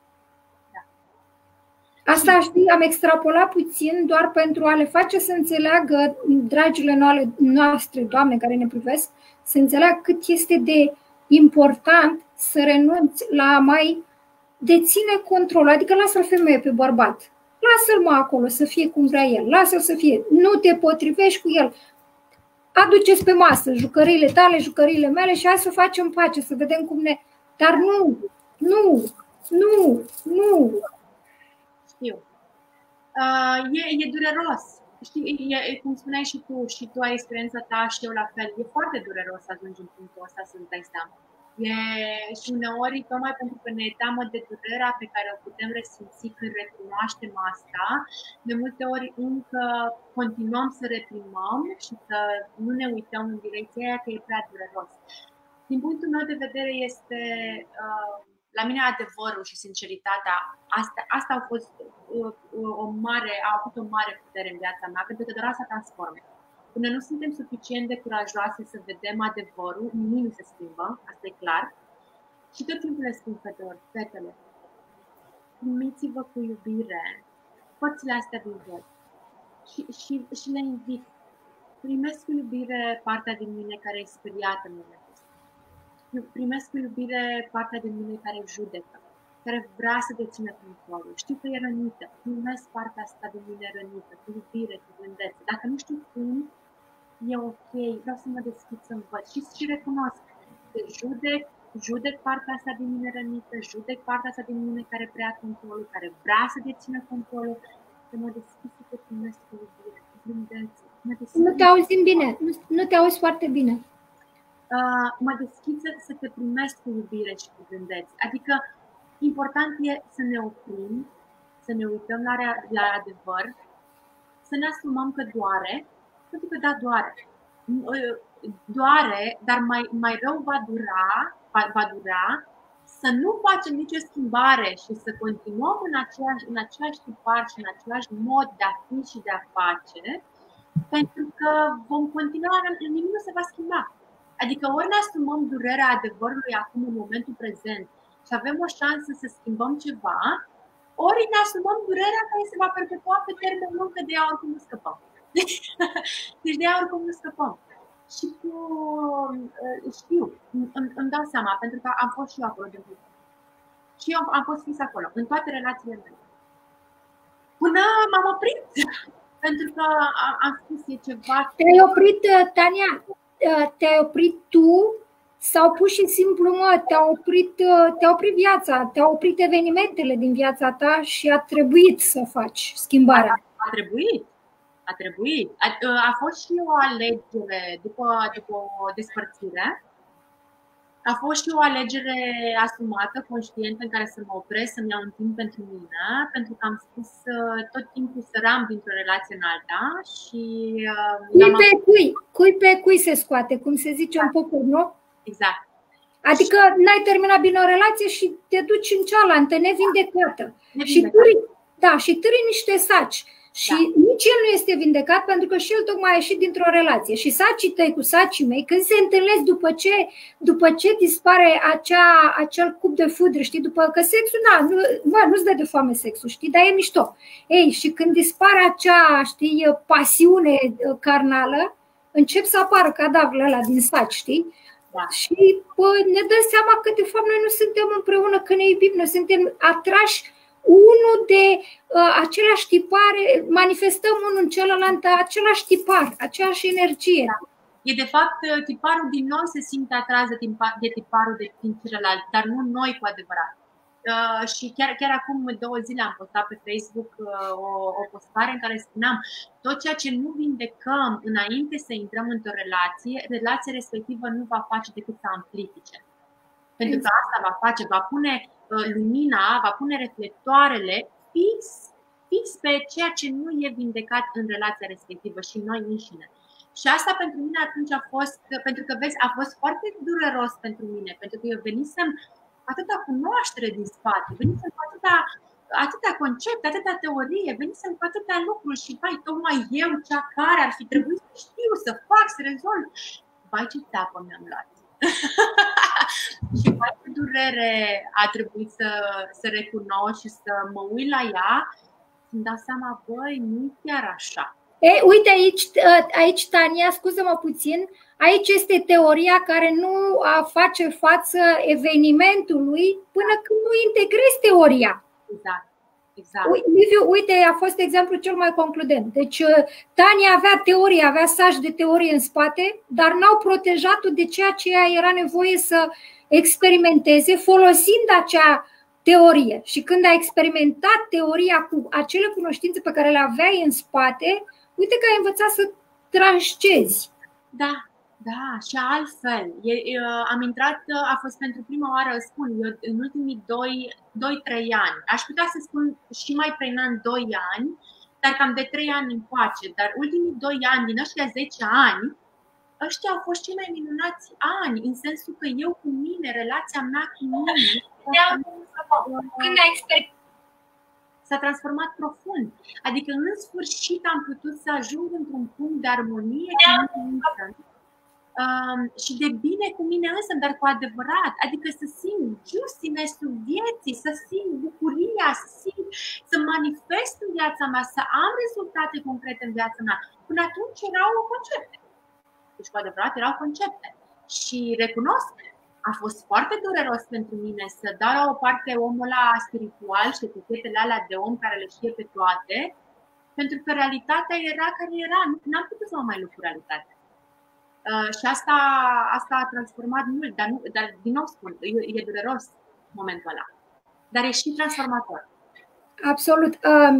Asta, știi, am extrapolat puțin doar pentru a le face să înțeleagă, dragile noastre, doamne care ne privesc, să înțeleagă cât este de important să renunți la a mai deține controlul. Adică lasă-l femeie pe bărbat. Lasă-l acolo să fie cum vrea el. Lasă-l să fie. Nu te potrivești cu el. Aduceți pe masă jucăriile tale, jucăriile mele și hai să facem pace, să vedem cum ne... Dar nu. Știu. E dureros. Știi, cum spuneai și tu ai experiența ta și eu la fel. E foarte dureros să ajungi în punctul ăsta să-ți dai seama. Și uneori, tocmai pentru că ne e teamă de durerea pe care o putem resimți când recunoaștem asta, de multe ori încă continuăm să reprimăm și să nu ne uităm în direcția aia că e prea dureros. Din punctul meu de vedere este... La mine adevărul și sinceritatea, asta a fost a avut o mare putere în viața mea, pentru că doar asta transformă. Până nu suntem suficient de curajoase să vedem adevărul, nimic nu se schimbă, asta e clar. Și tot timpul le spun fetele, primiți-vă cu iubire părțile astea din voi și le invit. Primesc cu iubire partea din mine care e speriată în momentul. Primesc cu iubire partea din mine care judecă, care vrea să dețină controlul. Știu că e rănită. Primesc partea asta din mine rănită, cu iubire, cu blândețe. Dacă nu știu cum, e ok, vreau să mă deschid să învăț și recunosc că judec partea asta din mine rănită, judec partea asta din mine care preia controlul, care vrea să dețină controlul, să mă deschid să te primesc cu iubire, cu blândețe. Nu te auzim bine, nu te auzi foarte bine. Mă deschid să te primesc cu iubire și cu blândețe. Adică important e să ne oprim, să ne uităm la adevăr, să ne asumăm că doare, pentru că da, doare, dar mai rău va dura să nu facem nicio schimbare și să continuăm în același tipar și în același mod de a fi și de a face, pentru că vom continua, nimic nu se va schimba. Adică ori ne asumăm durerea adevărului acum în momentul prezent și avem o șansă să schimbăm ceva, ori ne asumăm durerea care se va perpetua pe termen lung, că de ea oricum nu scăpăm. Deci de ea oricum nu scăpăm. Și știu, îmi dau seama, pentru că am fost și eu acolo de mult. Și eu am fost fix acolo, în toate relațiile mele. Până m-am oprit, pentru că am spus e ceva... Te-ai oprit, Tania? Te-ai oprit tu sau pur și simplu te-a oprit viața, te-au oprit evenimentele din viața ta și a trebuit să faci schimbarea? A trebuit. A fost și o alegere după o despărțire. A fost și o alegere asumată, conștientă, în care să mă opresc, să-mi iau un timp pentru mine, pentru că am spus tot timpul săram dintr-o relație în alta și... Cui pe cui se scoate, cum se zice în popor, nu? Exact. Adică n-ai terminat bine o relație și te duci în cealaltă, nevindecată. Și târi niște saci. Și nici el nu este vindecat, pentru că și el tocmai a ieșit dintr-o relație. Și sacii tăi cu sacii mei, când se întâlnesc după ce dispare acel cup de fudră, știi, după că sexul, nu-ți dă de foame sexul, știi, dar e mișto. Ei, și când dispare acea, știi, pasiune carnală, încep să apară cadavrele ăla din saci, știi? Și ne dăm seama că de fapt noi nu suntem împreună, că ne iubim, noi suntem atrași unul de aceleași tipare, manifestăm unul în celălalt același tipar, aceeași energie. E de fapt tiparul din noi se simte atras de tiparul din celălalt, dar nu noi cu adevărat. Și chiar acum 2 zile am postat pe Facebook o postare în care spuneam: tot ceea ce nu vindecăm înainte să intrăm într-o relația respectivă nu va face decât să amplifice. Pentru că asta va face, va pune lumina, va pune reflectoarele fix pe ceea ce nu e vindecat în relația respectivă și noi înșine. Și asta pentru mine atunci a fost, pentru că vezi, a fost foarte dureros pentru mine, pentru că eu venisem atâta cunoaștere din spate, venisem cu atâta concept, atâta teorie, venisem cu atâtea lucruri și tocmai eu, cea care ar fi trebuit să știu, să fac, să rezolv. Ce țeapă mi-am luat. Și mai cu durere a trebuit să recunosc și să mă uit la ea și îmi dau seama, nu-i chiar așa. Uite aici, Tania, scuză-mă puțin, aici este teoria care nu face față evenimentului până când nu integrezi teoria. Exact. Liviu, uite, a fost exemplul cel mai concludent. Deci Tania avea teorie, avea saci de teorie în spate, dar n-au protejat-o de ceea ce ea era nevoie să experimenteze folosind acea teorie. Și când a experimentat teoria cu acele cunoștințe pe care le aveai în spate, uite că ai învățat să tranșezi. Da, și altfel. Am intrat, a fost pentru prima oară, spun, eu în ultimii 2-3 ani, aș putea să spun și mai pregnant 2 ani, dar cam de 3 ani încoace, dar ultimii 2 ani din ăștia 10 ani, ăștia au fost cei mai minunați ani, în sensul că eu cu mine, relația mea cu mine, s-a transformat profund. Adică în sfârșit am putut să ajung într-un punct de armonie cu mine și de bine cu mine însă, dar cu adevărat. Adică să simt justinesul vieții, să simt bucuria, să manifest în viața mea, să am rezultate concrete în viața mea. Până atunci erau concepte. Deci cu adevărat erau concepte. Și recunosc, a fost foarte dureros pentru mine să dau la o parte omul ăla spiritual și etichetele alea de om care le știe pe toate, pentru că realitatea era care era. N-am putut să mă mai lupt cu realitatea. Și asta a transformat mult, dar din nou spun, e dureros momentul ăla, dar e și transformator. Absolut.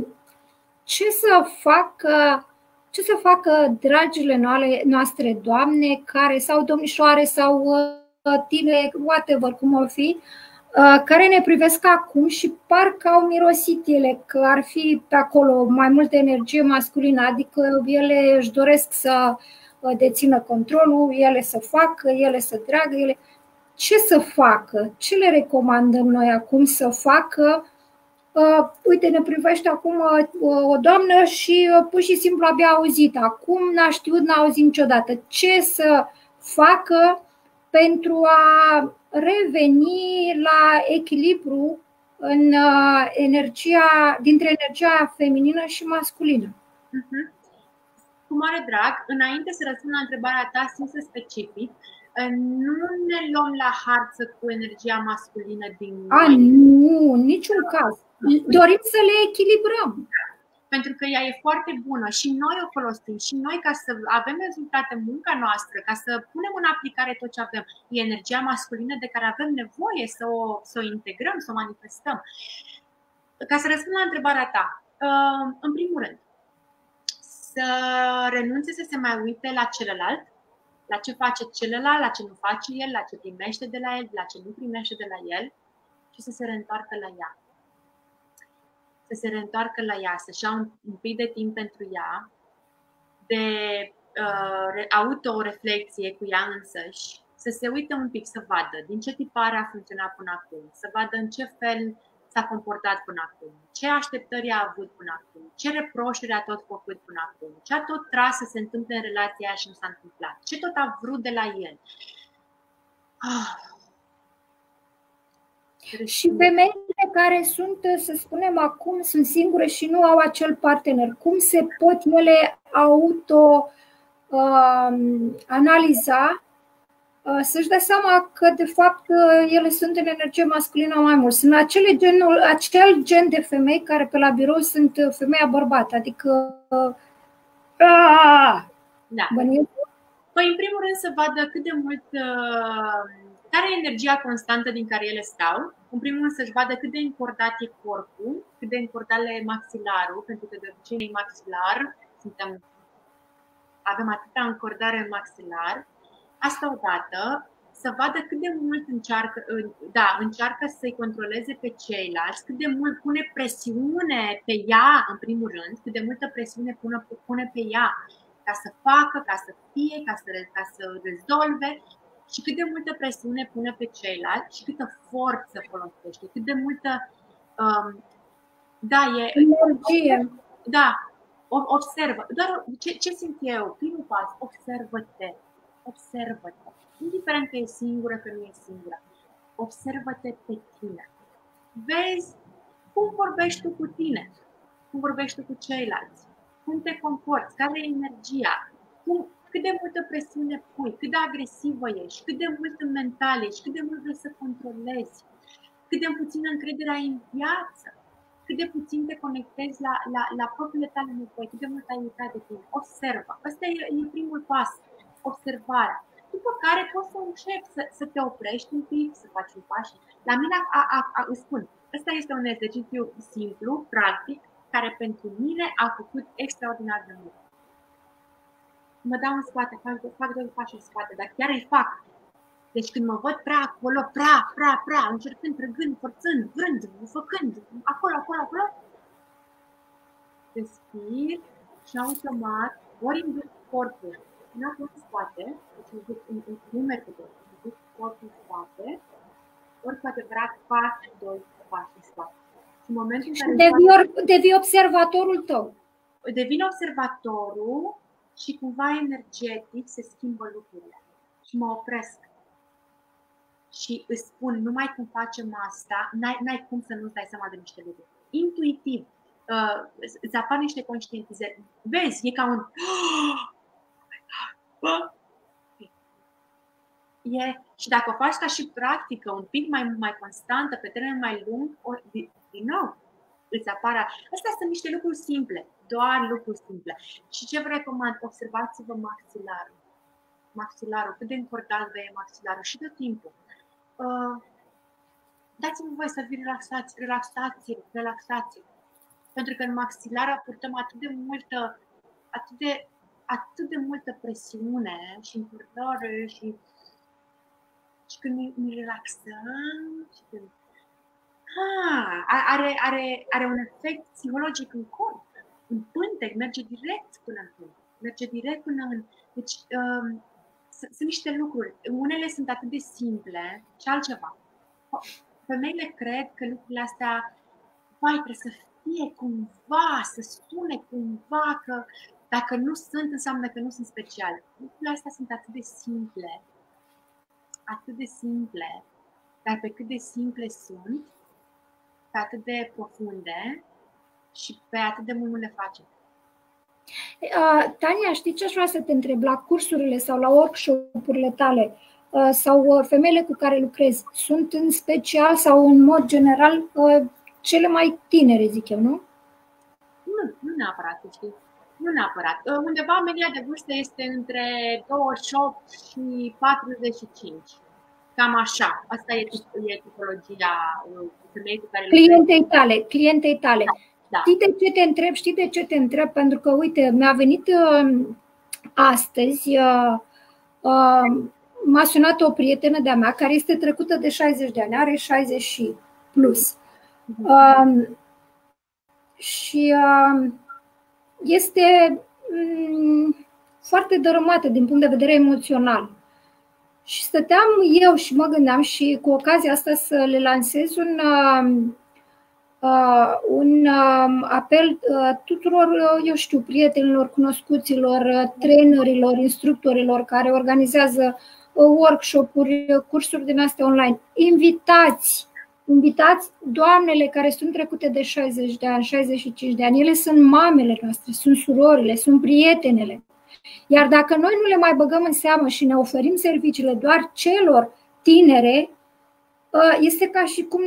Ce să facă dragile noastre doamne care, sau domnișoare sau tine, whatever, cum o fi, care ne privesc acum și parcă au mirosit ele că ar fi pe acolo mai multă energie masculină, adică ele își doresc să dețină controlul, ele să facă, ele să tragă, ele. Ce să facă? Ce le recomandăm noi acum să facă? Uite, ne privește acum o doamnă și pur și simplu abia auzit. Acum n-a știut, n-a auzit niciodată. Ce să facă pentru a reveni la echilibru în dintre energia feminină și masculină? Cu mare drag, înainte să răspund la întrebarea ta, simt să specific, nu ne luăm la harță cu energia masculină din noi. Nu, în niciun caz. Dorim să le echilibrăm. Pentru că ea e foarte bună și noi o folosim și noi ca să avem rezultate în munca noastră, ca să punem în aplicare tot ce avem. E energia masculină de care avem nevoie să o integrăm, să o manifestăm. Ca să răspund la întrebarea ta, în primul rând, să renunțe să se mai uite la celălalt, la ce face celălalt, la ce nu face el, la ce primește de la el, la ce nu primește de la el și să se reîntoarcă la ea. Să se reîntoarcă la ea, să-și ia un pic de timp pentru ea, de autoreflexie cu ea însăși, să se uite un pic, să vadă din ce tipare a funcționat până acum, să vadă în ce fel s-a comportat până acum, ce așteptări a avut până acum, ce reproșuri a tot făcut până acum, ce a tot tras să se întâmple în relația aia și nu s-a întâmplat, ce tot a vrut de la el. Și femeile care sunt, să spunem acum, sunt singure și nu au acel partener, cum se pot ele auto-analiza să-și dea seama că, de fapt, ele sunt în energie masculină mai mult. Sunt acel gen de femei care pe la birou sunt femeia bărbat, adică da. Păi, în primul rând, să vadă cât de mult, care e energia constantă din care ele stau. În primul rând, să-și vadă cât de încordat e corpul, cât de încordat e maxilarul, pentru că de obicei în maxilar avem atâta încordare în maxilar. Asta odată, să vadă cât de mult încearcă să-i controleze pe ceilalți, cât de mult pune presiune pe ea, în primul rând, cât de multă presiune pune pe ea ca să facă, ca să fie, ca să rezolve, și cât de multă presiune pune pe ceilalți și câtă forță folosește, cât de multă energie. Da, observă. Doar ce simt eu? Primul pas, observă-te. Observă-te. Indiferent că e singură, că nu e singură. Observă-te pe tine. Vezi cum vorbești tu cu tine, cum vorbești tu cu ceilalți, cum te comporți, care e energia, cât de multă presiune pui, cât de agresivă ești, cât de mult în mental ești, cât de mult vrei să controlezi, cât de puțină încredere ai în viață, cât de puțin te conectezi la propriile tale nevoi, cât de mult ai uitat de tine. Observă. Ăsta e primul pas, observarea. După care poți să începi să te oprești un pic, să faci un pas. La mine, îți spun, ăsta este un exercițiu simplu, practic, care pentru mine a făcut extraordinar de mult. Mă dau în spate, fac 2 pași în spate, dar chiar îi fac. Deci când mă văd prea acolo, prea, încercând, trăgând, forțând, vrând, făcând, acolo, respir și automat ori îmi duc corpul înapoi în spate, deci îmi duc în metodă, îmi duc corpul în spate, ori cu adevărat fac 2 pași în spate. Și în momentul în care devii observatorul tău. Devin observatorul și cumva energetic se schimbă lucrurile. Și mă opresc. Și îți spun, numai când facem asta, n-ai cum să nu-ți dai seama de niște lucruri. Intuitiv, îți apar niște conștientizări. Vezi, e ca un... Și dacă o faci ca și practică, un pic mai constantă, pe termen mai lung, din nou, îți apară. Astea sunt niște lucruri simple, doar lucruri simple. Și ce vă recomand? Observați-vă maxilarul, cât de încordat e maxilarul și tot timpul. Dați-mi voie să vi relaxați. Pentru că în maxilar purtăm atât de multă presiune și încordare și când ne relaxăm și când are un efect psihologic în corp, în pântec, merge direct până în deci sunt niște lucruri, unele sunt atât de simple și altceva. Femeile cred că lucrurile astea trebuie să fie cumva, să sune cumva că dacă nu sunt, înseamnă că nu sunt speciale. Lucrurile astea sunt atât de simple, dar pe cât de simple sunt, pe atât de profunde și pe atât de mult le facem. Tania, știi ce aș vrea să te întreb? La cursurile sau la workshop-urile tale sau femeile cu care lucrezi, sunt în special sau în mod general cele mai tinere, zic eu, nu? Nu neapărat, știi. Nu neapărat. Undeva media de vârstă este între 28 și 45. Cam așa. Asta e tipologia femeii cu care lucrez. Clientei tale. Da. Știi de ce te întreb? Pentru că, uite, mi-a venit astăzi, m-a sunat o prietenă de-a mea care este trecută de 60 de ani, are 60 și plus. Și este foarte dărâmată din punct de vedere emoțional. Și stăteam eu și mă gândeam și cu ocazia asta să le lansez un apel tuturor, eu știu, prietenilor, cunoscuților, trainerilor, instructorilor care organizează workshop-uri, cursuri din astea online. Invitați doamnele care sunt trecute de 60 de ani, 65 de ani. Ele sunt mamele noastre, sunt surorile, sunt prietenele. Iar dacă noi nu le mai băgăm în seamă și ne oferim serviciile doar celor tinere, este ca și cum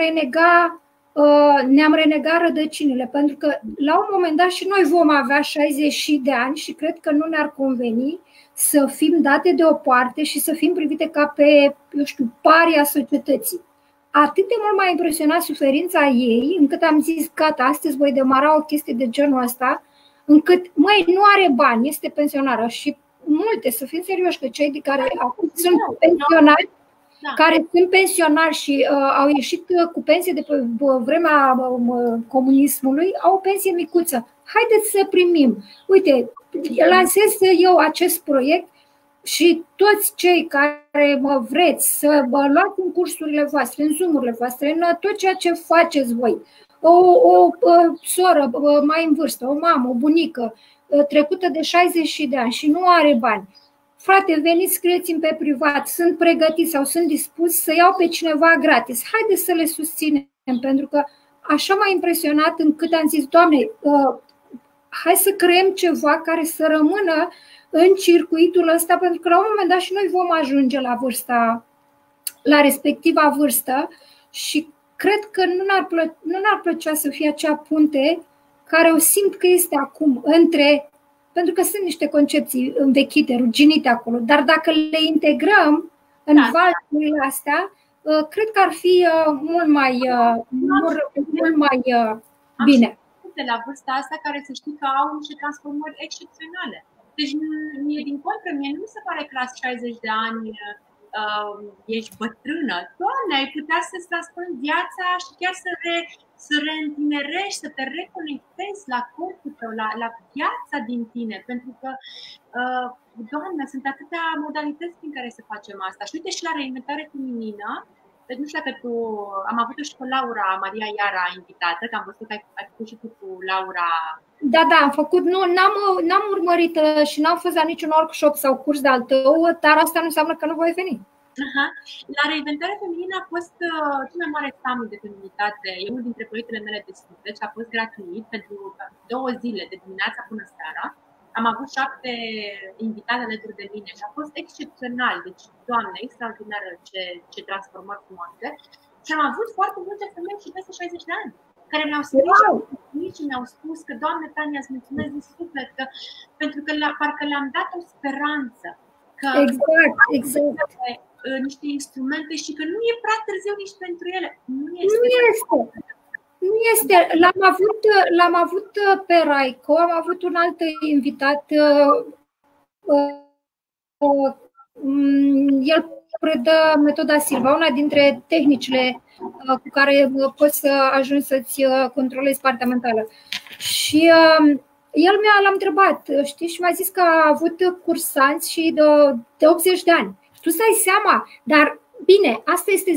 ne-am renegat rădăcinile, pentru că la un moment dat și noi vom avea 60 de ani și cred că nu ne-ar conveni să fim date deoparte și să fim privite ca pe, eu știu, paria societății. Atât de mult m-a impresionat suferința ei, încât am zis, gata, astăzi voi demara o chestie de genul ăsta, încât, măi, nu are bani, este pensionară și multe, să fim serioși, că cei care acum sunt pensionari, care sunt pensionari și au ieșit cu pensie de pe vremea comunismului, au o pensie micuță. Haideți să primim. Uite, lansez eu acest proiect și toți cei care mă vreți să luați în cursurile voastre, în Zoom-urile voastre, în tot ceea ce faceți voi, o soră mai în vârstă, o mamă, o bunică trecută de 60 de ani și nu are bani, frate, veniți, scrieți-mi pe privat, sunt pregătit sau sunt dispus să iau pe cineva gratis. Haideți să le susținem, pentru că așa m-a impresionat încât am zis, Doamne, hai să creăm ceva care să rămână în circuitul ăsta, pentru că la un moment dat și noi vom ajunge la respectiva vârstă și cred că nu ne-ar plăcea să fie acea punte care o simt că este acum pentru că sunt niște concepții învechite, ruginite acolo, dar dacă le integrăm în valturile astea, cred că ar fi mult mai bine. De la vârsta asta care să știi că au niște transformări excepționale. Deci, din contră, mie nu mi se pare că la 60 de ani ești bătrână. Doamne, ai putea să-ți transformi viața și chiar să reîntinerești, să te reconectezi la corpul tău, la viața din tine. Pentru că, Doamne, sunt atâtea modalități prin care să facem asta. Și uite și la reinventare feminină, nu știu dacă am avut-o și cu Laura Maria Iara invitată, că am văzut că ai făcut și tu cu Laura. Da, am făcut, n-am urmărit și n-am fost la niciun workshop sau curs de-al tău, dar asta nu înseamnă că nu voi veni. La reinventarea feminină a fost cel mai mare summit de feminitate. E unul dintre proiectele mele de studiu și a fost gratuit pentru 2 zile, de dimineața până seara. Am avut 7 invitate alături de mine și a fost excepțional. Deci, Doamne, extraordinară ce transformări frumoase. Și am avut foarte multe femei și peste 60 de ani care mi-au scris și mi-au spus că, Doamne, Tania, îți mulțumesc din suflet, pentru că parcă le-am dat o speranță. Că exact. Niște instrumente și că nu e prea târziu nici pentru ele. Nu este. L-am avut pe Raico, am avut un alt invitat. El predă metoda Silva, una dintre tehnicile cu care poți să ajungi să-ți controlezi partea mentală. Și el l-am întrebat, știi, și mi-a zis că a avut cursanți și de 80 de ani. Tu să ai seama, dar bine, asta este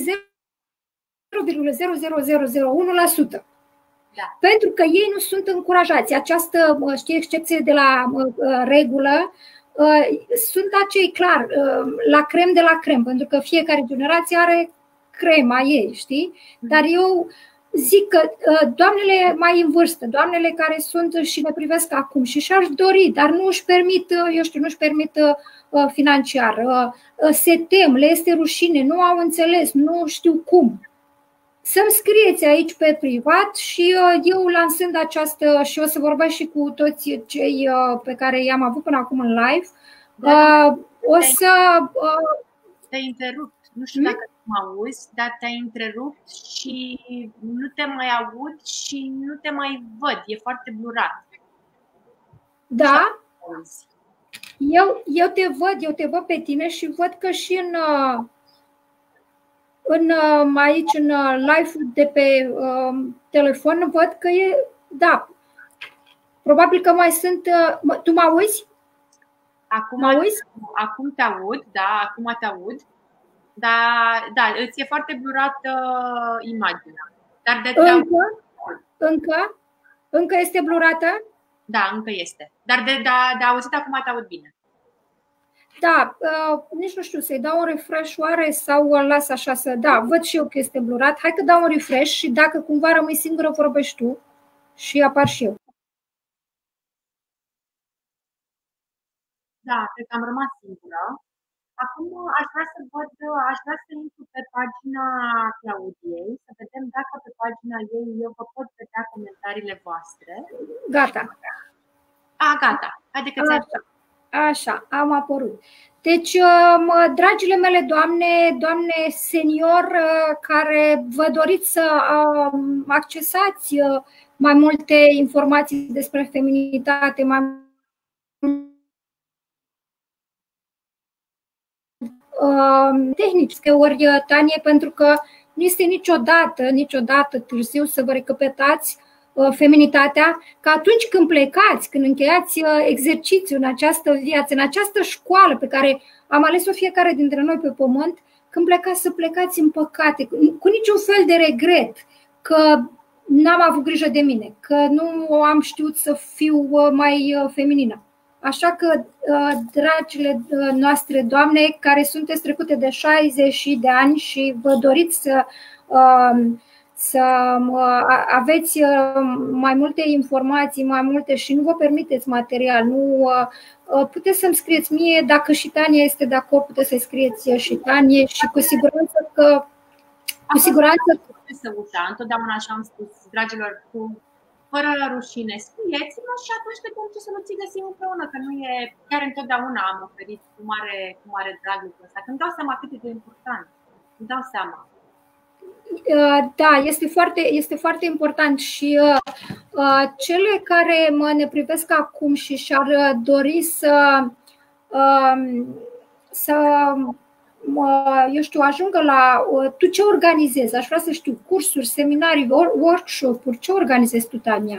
0,00001%. Da. Pentru că ei nu sunt încurajați. Această, excepție de la regulă, sunt acei, clar, la crem de la crem, pentru că fiecare generație are crema ei, știi? Dar eu zic că doamnele mai în vârstă, doamnele care sunt și ne privesc acum și și-aș dori, dar nu își permit, nu-și permit financiar, se tem, le este rușine, nu au înțeles, nu știu cum. Să-mi scrieți aici pe privat și eu lansând această, și o să vorbesc și cu toți cei pe care i-am avut până acum în live, o să... Te-ai întrerupt, nu știu dacă mă auzi, dar te-ai întrerupt și nu te mai aud și nu te mai văd, e foarte blurat. Da? Eu te văd pe tine și văd că și aici în live-ul de pe telefon văd că e, da, probabil că mai sunt, tu mă auzi? Acum te aud, da, acum te aud. Da, îți e foarte blurată imaginea. Dar Încă este blurată? Da, încă este. Dar de auzit acum te aud bine. Da, nici nu știu, să-i dau un refresh oare sau o las așa să... Da, văd și eu că este blurat. Hai că dau un refresh și dacă cumva rămâi singură, vorbești tu și apar și eu. Da, cred că am rămas singură. Acum aș vrea să intru pe pagina Claudiei, să vedem dacă pe pagina ei eu vă pot vedea comentariile voastre. Gata. Gata. Haide că ți-ai. Așa, am apărut. Deci, dragile mele doamne senior, care vă doriți să accesați mai multe informații despre feminitate, mai tehnici, ori Tanie, pentru că nu este niciodată târziu să vă recăpătați feminitatea, că atunci când plecați, când încheiați exercițiul în această viață, în această școală pe care am ales-o fiecare dintre noi pe pământ, când plecați să plecați împăcate, cu niciun fel de regret că n-am avut grijă de mine, că nu am știut să fiu mai feminină. Așa că, dragile noastre doamne, care sunteți trecute de 60 de ani și vă doriți să aveți mai multe informații, mai multe și nu vă permiteți material, nu puteți să-mi scrieți mie, dacă și Tania este de acord, puteți să-i scrieți și Tanie și cu siguranță că să ușa, întotdeauna așa am spus, dragilor, fără rușine, scrieți-mă și atunci vedem ce soluții găsim împreună, că nu e, chiar întotdeauna am oferit cu mare drag lucrul ăsta. Când dau seama cât e de important, îmi dau seama. Da, este foarte important și cele care ne privesc acum și și-ar dori eu știu, ajungă la... Tu ce organizezi? Aș vrea să știu, cursuri, seminarii, workshop-uri, ce organizezi tu, Tania?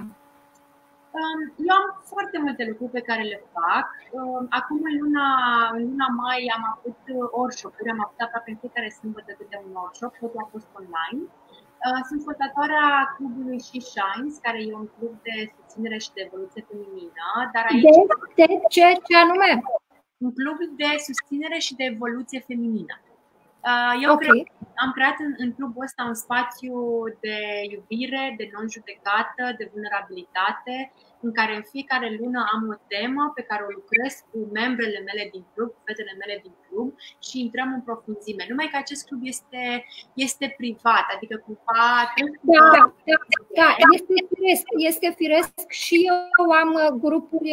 Eu am foarte multe lucruri pe care le fac. Acum, în luna mai, am avut workshop-uri, am avut aproape în fiecare sâmbătă câte un workshop, totul a fost online. Sunt fondatoarea clubului She Shines, care e un club de susținere și de evoluție feminină. Dar aici ce anume? Un club de susținere și de evoluție feminină. Eu am creat în clubul ăsta un spațiu de iubire, de non-judecată, de vulnerabilitate, în care în fiecare lună am o temă pe care o lucrez cu membrele mele din club, cu fetele mele din club și intrăm în profunzime. Numai că acest club este privat, adică cumva... Da, este firesc și eu am grupuri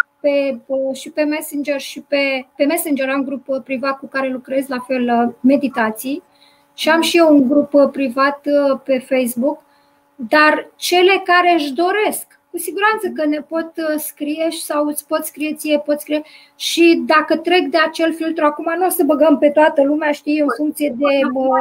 și pe Messenger și pe Messenger am grup privat cu care lucrez, la fel meditații, și am și eu un grup privat pe Facebook, dar cele care își doresc, cu siguranță că ne pot scrie sau îți pot scrie ție, pot scrie și dacă trec de acel filtru, acum nu o să băgăm pe toată lumea, știi, în funcție de...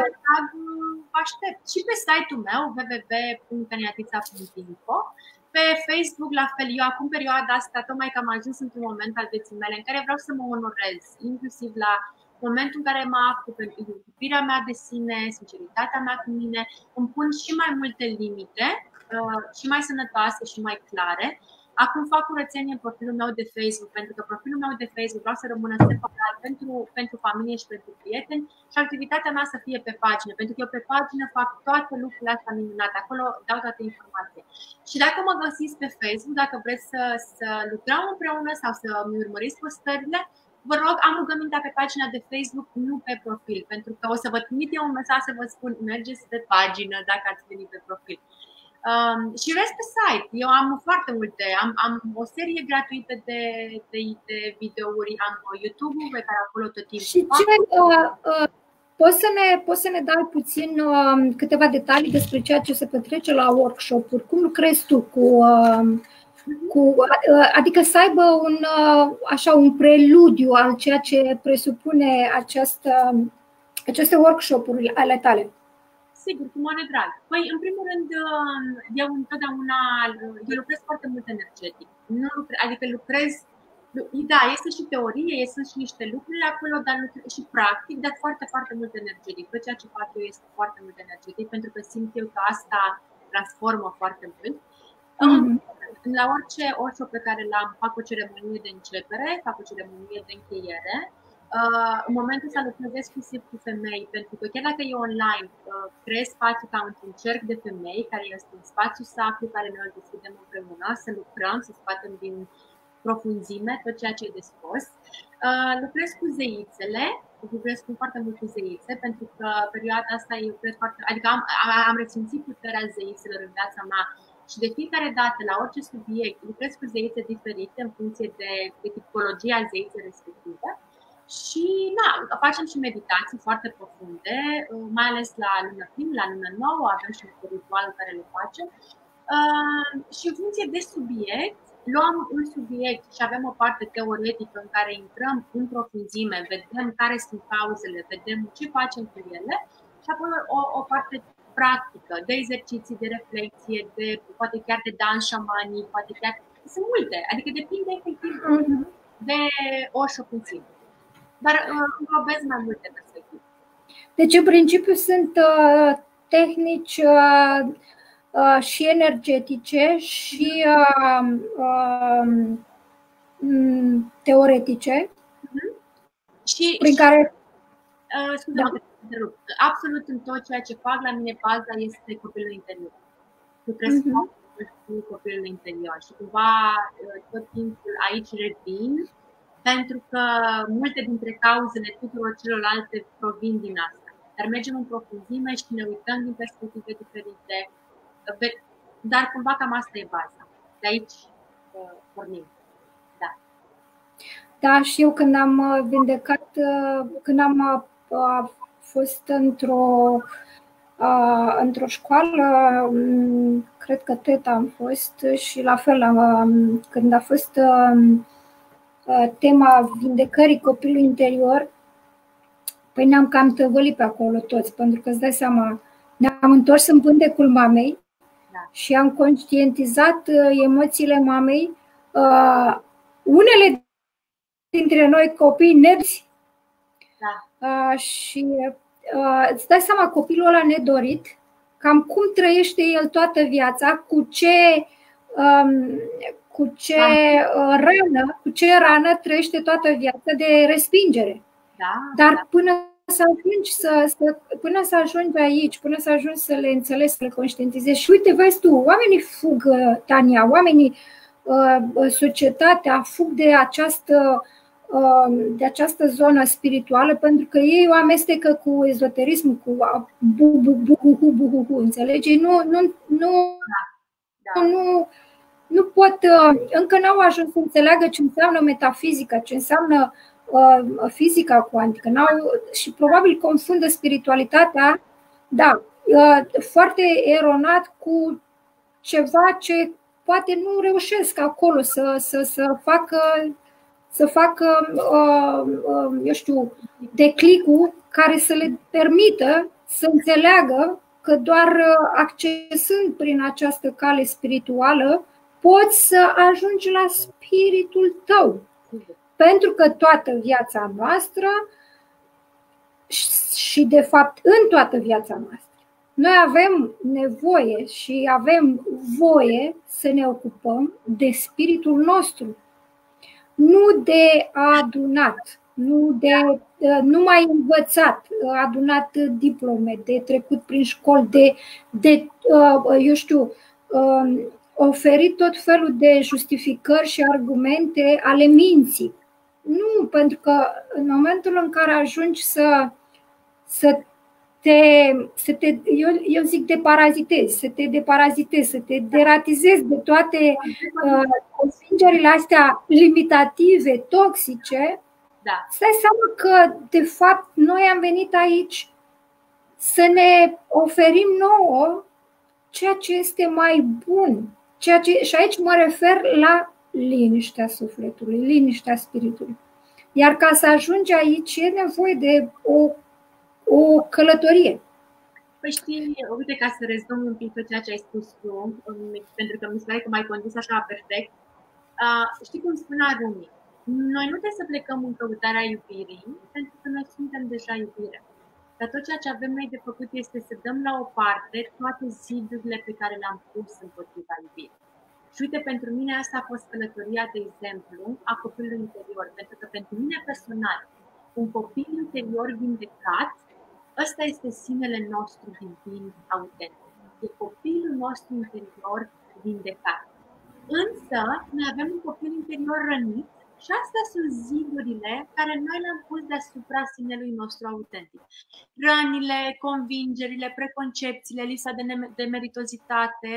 Aștept și pe site-ul meu www.taniatița.info. Pe Facebook, la fel, eu acum perioada asta, tocmai că am ajuns într-un moment al vieții mele în care vreau să mă onorez, inclusiv la momentul în care mă aflu, pentru iubirea mea de sine, sinceritatea mea cu mine, îmi pun și mai multe limite, și mai sănătoase și mai clare. Acum fac curățenie în profilul meu de Facebook, pentru că profilul meu de Facebook vreau să rămână separat pentru familie și pentru prieteni și activitatea mea să fie pe pagină, pentru că eu pe pagină fac toate lucrurile astea minunate, acolo dau toate informații. Și dacă mă găsiți pe Facebook, dacă vreți să lucrăm împreună sau să mi urmăriți postările, vă rog, am rugămintea pe pagina de Facebook, nu pe profil, pentru că o să vă trimit eu un mesaj să vă spun mergeți pe pagină dacă ați venit pe profil. Și rest pe site. Eu am foarte multe. Am o serie gratuită de videouri, am YouTube-ul pe care acolo tot timpul. Și poți să ne dai puțin câteva detalii despre ceea ce se petrece la workshop-uri? Cum lucrezi tu adică să aibă un preludiu al ceea ce presupune aceste workshop-uri ale tale? Sigur, cu mare drag. Păi, în primul rând, eu lucrez foarte mult energetic. Adică lucrez Da, este și teorie, sunt și niște lucruri acolo, dar și practic, dar foarte, foarte mult energetic. Tot ceea ce fac eu este foarte mult energetic, pentru că simt eu că asta transformă foarte mult. La orice workshop pe care l-am, fac o ceremonie de începere, fac o ceremonie de încheiere. În momentul ăsta lucrez exclusiv cu femei, pentru că chiar dacă e online, creez spațiu ca într-un cerc de femei, care este un spațiu sacru, care noi îl deschidem împreună, să lucrăm, să scoatem din profunzime tot ceea ce e de scos. Lucrez cu zeițele, lucrez cu foarte mult cu zeițe, pentru că perioada asta eu cred foarte, adică am resimțit puterea zeițelor în viața mea și de fiecare dată, la orice subiect, lucrez cu zeițe diferite în funcție de tipologia zeiței respective. Și facem și meditații foarte profunde, mai ales la lună plină, la lună nouă, avem și un ritual care le facem. Și în funcție de subiect, luăm un subiect și avem o parte teoretică în care intrăm în profunzime, vedem care sunt cauzele, vedem ce facem cu ele și apoi o parte practică, de exerciții, de reflexie, poate chiar de dans șamanic, poate chiar, sunt multe, adică depinde efectiv de workshop în sine. Dar înglobez mai multe perspective. Deci, în principiu, sunt tehnici și energetice și teoretice, și prin care... Scuze-mă că te întrerup. Absolut în tot ceea ce fac, la mine baza este copilul interior. Lucrez cu copilul interior și cumva tot timpul aici revin, pentru că multe dintre cauzele tuturor celorlalte provin din asta. Dar mergem în profunzime și ne uităm din perspective diferite, dar cumva cam asta e baza. De aici pornim. Da. Da, și eu când am vindecat, când am fost într-o școală, cred că Teta am fost, și la fel, când a fost tema vindecării copilului interior, păi ne-am cam tăvălit pe acolo toți, pentru că îți dai seama, ne-am întors în pântecul mamei și am conștientizat emoțiile mamei. Unele dintre noi copii nervi și îți dai seama, copilul ăla nedorit, cam cum trăiește el toată viața, cu ce rană trăiește toată viața de respingere. Dar până să ajungi aici, până să ajungi să le înțelegi, să le conștientizezi. Și uite, vezi tu, oamenii fug, Tania, societatea fug de această zonă spirituală, pentru că ei o amestecă cu ezoterismul, cu înțelegi? Nu pot, încă n-au ajuns să înțeleagă ce înseamnă metafizica, ce înseamnă fizica cuantică, și probabil confundă spiritualitatea, foarte eronat, cu ceva ce poate nu reușesc acolo să facă, eu știu, declicul care să le permită să înțeleagă că doar accesând prin această cale spirituală poți să ajungi la spiritul tău. Pentru că toată viața noastră și, de fapt, în toată viața noastră, noi avem nevoie și avem voie să ne ocupăm de spiritul nostru, nu de adunat, nu mai învățat, adunat diplome, de trecut prin școli, eu știu, oferit tot felul de justificări și argumente ale minții. Nu, pentru că în momentul în care ajungi eu zic deparazitezi, să te deparazitezi, să te deratizezi de toate convingerile astea limitative, toxice, îți dai seama că, de fapt, noi am venit aici să ne oferim nouă ceea ce este mai bun. Și aici mă refer la liniștea sufletului, liniștea spiritului. Iar ca să ajungi aici e nevoie de o călătorie. Păi știi, uite, ca să rezum un pic tot ceea ce ai spus tu, pentru că mi se pare că m-ai condus așa perfect. Știi cum spunea Rumi? Noi nu trebuie să plecăm în căutarea iubirii, pentru că noi suntem deja iubire. Dar tot ceea ce avem noi de făcut este să dăm la o parte toate zidurile pe care le-am pus împotriva iubirii. Și uite, pentru mine asta a fost călătoria, de exemplu, a copilului interior. Pentru că pentru mine personal, un copil interior vindecat, ăsta este sinele nostru divin autentic. E copilul nostru interior vindecat. Însă, noi avem un copil interior rănit și astea sunt zidurile care noi le-am pus deasupra sinelui nostru autentic. Rănile, convingerile, preconcepțiile, lipsa de meritozitate,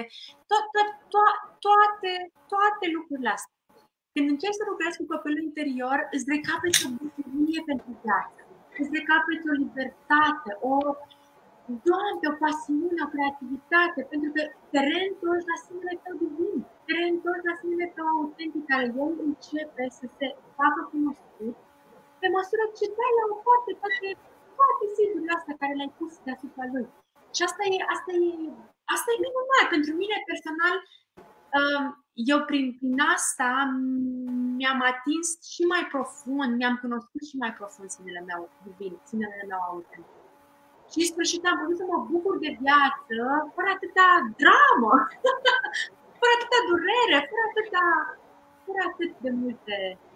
toate lucrurile astea. Când încerci să lucrezi cu copilul interior, îți recapeți o bucurie pentru viață, îți recapeți o libertate, Doamne, o pasiune, o creativitate, pentru că te reîntorci la sinele tău divin, te reîntorci la sinele tău autentic, care el începe să se facă cunoscut pe măsură ce dai la o parte toate zidurile astea care le-ai pus deasupra lui. Și asta e minunat. Pentru mine personal, eu prin asta mi-am atins și mai profund, mi-am cunoscut și mai profund sinele meu divin, sinele meu autentic. Și în sfârșit am putut să mă bucur de viață fără atâta dramă, fără atâta durere, fără atât de multe,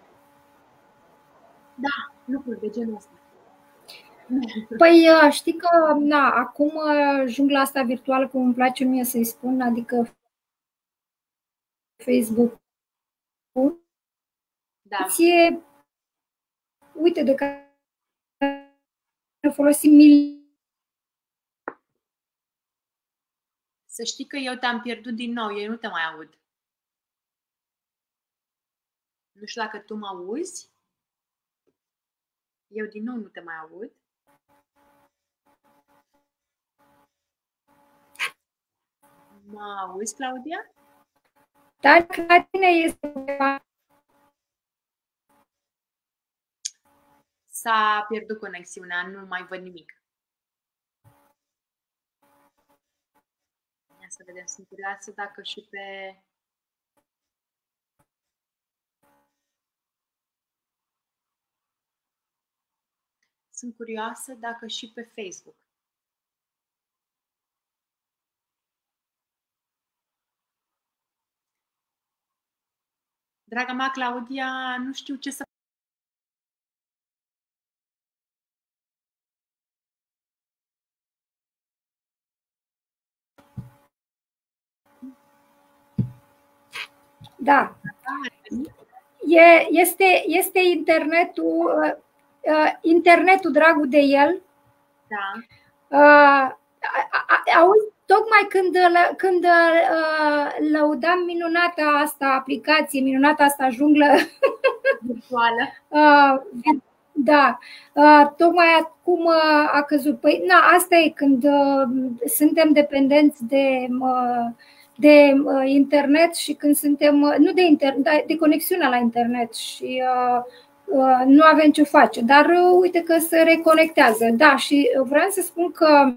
lucruri de genul ăsta. Păi știi că, acum jungla asta virtuală, cum îmi place mie să-i spun, adică Facebook, uite, de care folosim Să știi că eu te-am pierdut din nou, eu nu te mai aud. Nu știu dacă tu mă auzi. Eu din nou nu te mai aud. Mă auzi, Claudia? Dar la tine este... S-a pierdut conexiunea, nu mai văd nimic. Ia să vedem, sunt curioasă dacă și pe... Sunt curioasă dacă și pe Facebook. Draga mea, Claudia, nu știu ce să... Da. Este internetul, dragul de el. Da. Auzi, tocmai când lăudam minunata asta aplicație, minunata asta junglă virtuală. Da, tocmai acum a căzut. Păi, asta e când suntem dependenți de internet și când suntem, nu de internet, dar de conexiunea la internet și nu avem ce face. Dar uite că se reconectează. Da, și vreau să spun că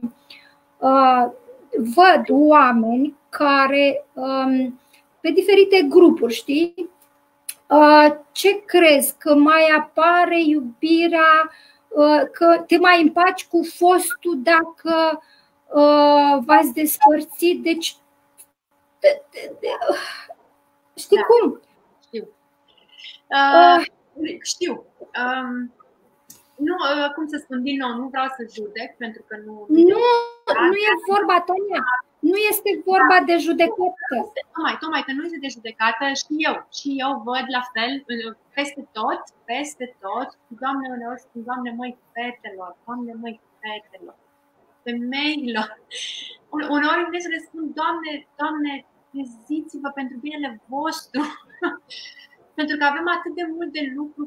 văd oameni care pe diferite grupuri, știi? Ce crezi? Că mai apare iubirea, că te mai împaci cu fostul dacă v-ați despărțit? Deci, știi cum? Știu. Nu, cum să spun, din nou, nu vreau să judec, pentru că nu e vorba, Tonia. Nu este vorba de judecată. Tocmai că nu este de judecată și eu văd la fel peste tot. Doamne, uneori spun, Doamne, măi, fetelor, femeilor. Uneori îmi să le spun, Doamne, treziți-vă pentru binele vostru. Pentru că avem atât de mult de lucru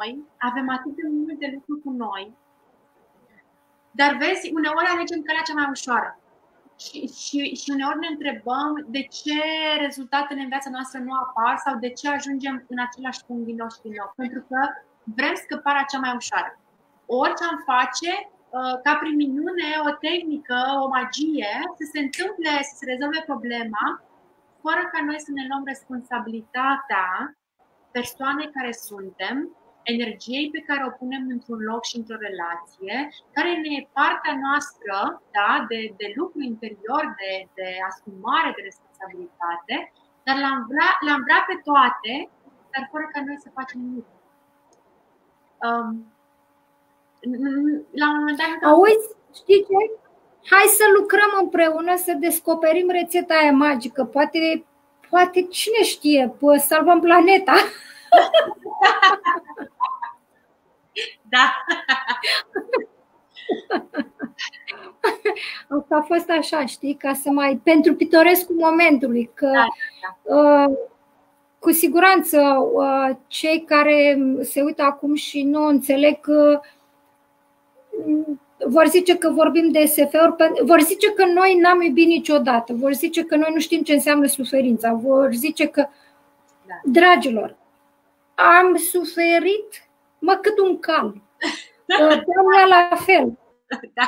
cu noi, dar vezi, uneori alegem calea cea mai ușoară. Și uneori ne întrebăm de ce rezultatele în viața noastră nu apar sau de ce ajungem în același punct din nou. Pentru că vrem scăparea cea mai ușoară. Orice am face, ca prin minune, o tehnică, o magie, să se întâmple, să se rezolve problema, fără ca noi să ne luăm responsabilitatea persoane care suntem, energiei pe care o punem într-un loc și într-o relație, care ne e partea noastră, da, de lucru interior, de asumare, de responsabilitate, dar l-am vrea pe toate, dar fără ca noi să facem nimic. La un moment dat... Auzi, știi ce? Hai să lucrăm împreună, să descoperim rețeta aia magică. Poate cine știe, salvăm planeta. Da. Asta a fost așa, știi, ca să mai... pentru pitorescul momentului, că cu siguranță cei care se uită acum și nu înțeleg că vor zice că vorbim de SF-uri, vor zice că noi n-am iubit niciodată, vor zice că noi nu știm ce înseamnă suferința, vor zice că, dragilor, am suferit cât un cal. Doamna la fel. Da.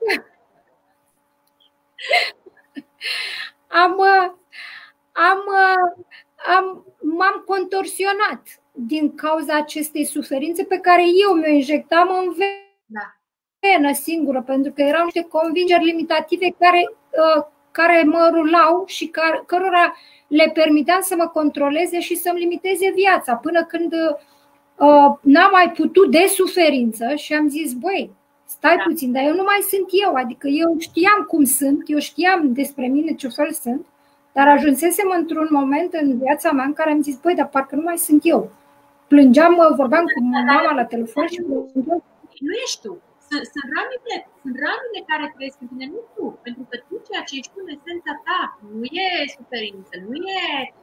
M-am contorsionat din cauza acestei suferințe pe care eu mi-o injectam în venă singură, pentru că erau niște convingeri limitative care mă rulau și cărora le permiteam să mă controleze și să-mi limiteze viața, până când n-am mai putut de suferință și am zis, băi, stai puțin, dar eu nu mai sunt eu, adică eu știam cum sunt, eu știam despre mine ce fel sunt, dar ajunsesem într-un moment în viața mea în care am zis, băi, dar parcă nu mai sunt eu. Plângeam, vorbeam cu mama la telefon și plângeam. Nu ești tu. Sunt ranele care trăiesc în tine, nu tu. Pentru că tu, ceea ce ești tu în esența ta, nu e suferință, nu e...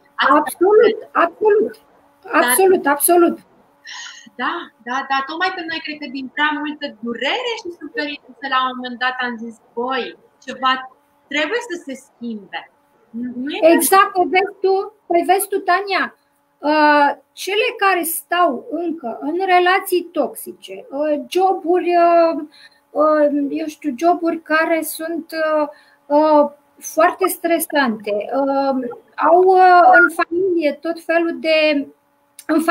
Absolut. Da, tocmai pe noi cred că din prea multă durere și suferință la un moment dat am zis, băi, ceva trebuie să se schimbe. Exact, vezi tu, Tania, cele care stau încă în relații toxice, joburi care sunt foarte stresante, au în familie tot felul de... În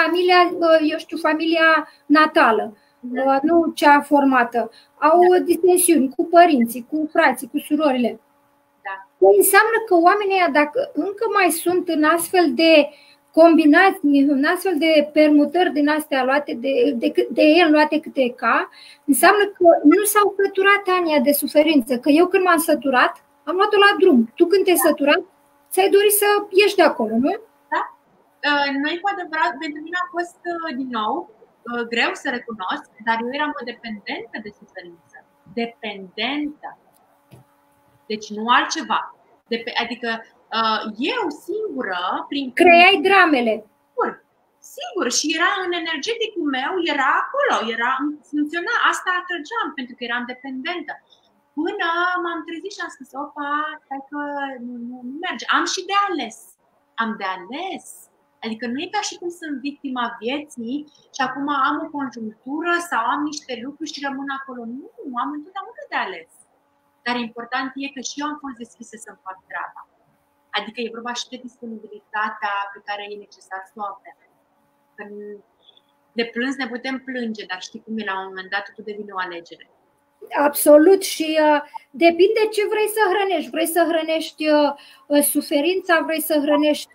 familia natală, nu cea formată, au distensiuni cu părinții, cu frații, cu surorile. Înseamnă că oamenii, dacă încă mai sunt în astfel de combinații, în astfel de permutări din astea luate de el luate câte ca, înseamnă că nu s-au săturat, Ania, de suferință. Că eu când m-am săturat, am luat-o la drum. Tu când te-ai săturat, ți-ai dorit să ieși de acolo, nu? Noi, cu adevărat, pentru mine a fost, din nou, greu să recunosc, dar eu eram o dependentă de suferință. Dependentă. Deci nu altceva. Adică eu singură, creai dramele. Sigur, și era în energeticul meu, era acolo, funcționa, asta atrăgeam, pentru că eram dependentă. Până m-am trezit și am spus, opa, stai că nu merge. Am și de ales. Am de ales. Adică nu e ca și cum sunt victima vieții și acum am o conjunctură sau am niște lucruri și rămân acolo. Nu, am întotdeauna de ales. Dar important e că și eu am fost deschisă să-mi fac treaba. Adică e vorba și de disponibilitatea pe care e necesar să o avem. Când de plâns ne putem plânge, dar știi cum e, la un moment dat totul devine o alegere. Absolut, și depinde ce vrei să hrănești. Vrei să hrănești suferința, vrei să hrănești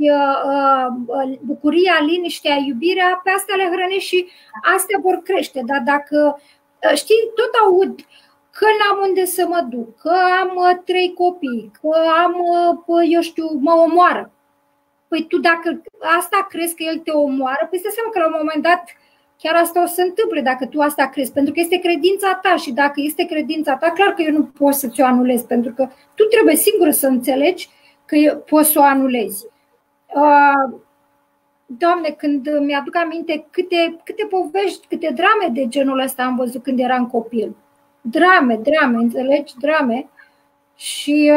bucuria, liniștea, iubirea, pe astea le hrănești și astea vor crește. Dar dacă, știi, tot aud că n-am unde să mă duc, că am 3 copii, că am, mă omoară. Păi tu dacă asta crezi că el te omoară, păi stai seama că la un moment dat chiar asta o să se întâmple dacă tu asta crezi, pentru că este credința ta și dacă este credința ta, clar că eu nu pot să ți-o anulez, pentru că tu trebuie singură să înțelegi că poți să o anulezi. Doamne, când mi-aduc aminte câte povești, câte drame de genul ăsta am văzut când eram copil. Drame, înțelegi? Drame. Și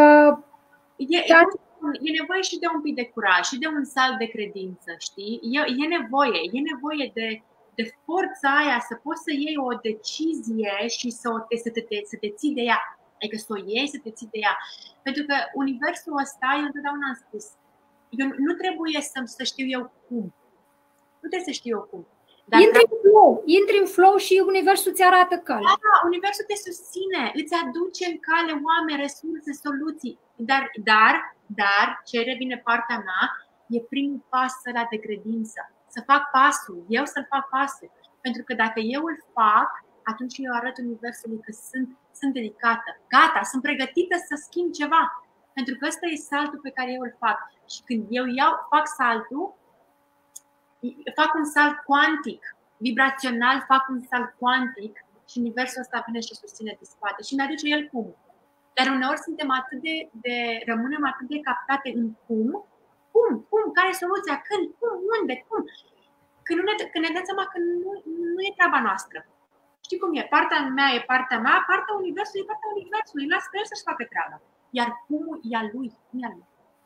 e nevoie și de un pic de curaj și de un salt de credință, știi? E nevoie de forța aia să poți să iei o decizie și să te ții de ea. Adică să o iei, să te ții de ea. Pentru că universul ăsta, eu întotdeauna am spus, eu nu trebuie să știu eu cum. Nu trebuie să știu eu cum. Dar intri în flow și universul ți arată calea. Da, universul te susține, îți aduce în cale oameni, resurse, soluții. Dar ce revine partea mea, e primul pas ăla de credință. Să fac pasul, eu să-l fac pasul. Pentru că dacă eu îl fac, atunci eu arăt universului că sunt dedicată. Gata, sunt pregătită să schimb ceva. Pentru că ăsta e saltul pe care eu îl fac. Și când eu fac saltul, fac un salt cuantic, vibrațional, fac un salt cuantic și universul ăsta vine și susține de spate și ne aduce el cum. Dar uneori suntem rămânem atât de captate în cum, care e soluția, când, cum, unde, cum. Când ne dăm seama că nu e treaba noastră. Știi cum e? Partea mea e partea mea, partea universului e partea universului. Lasă pe el să-și facă treaba. Iar cum e a lui, nu e a lui.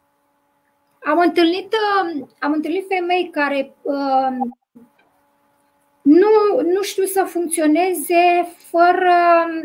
Am întâlnit femei care nu știu să funcționeze fără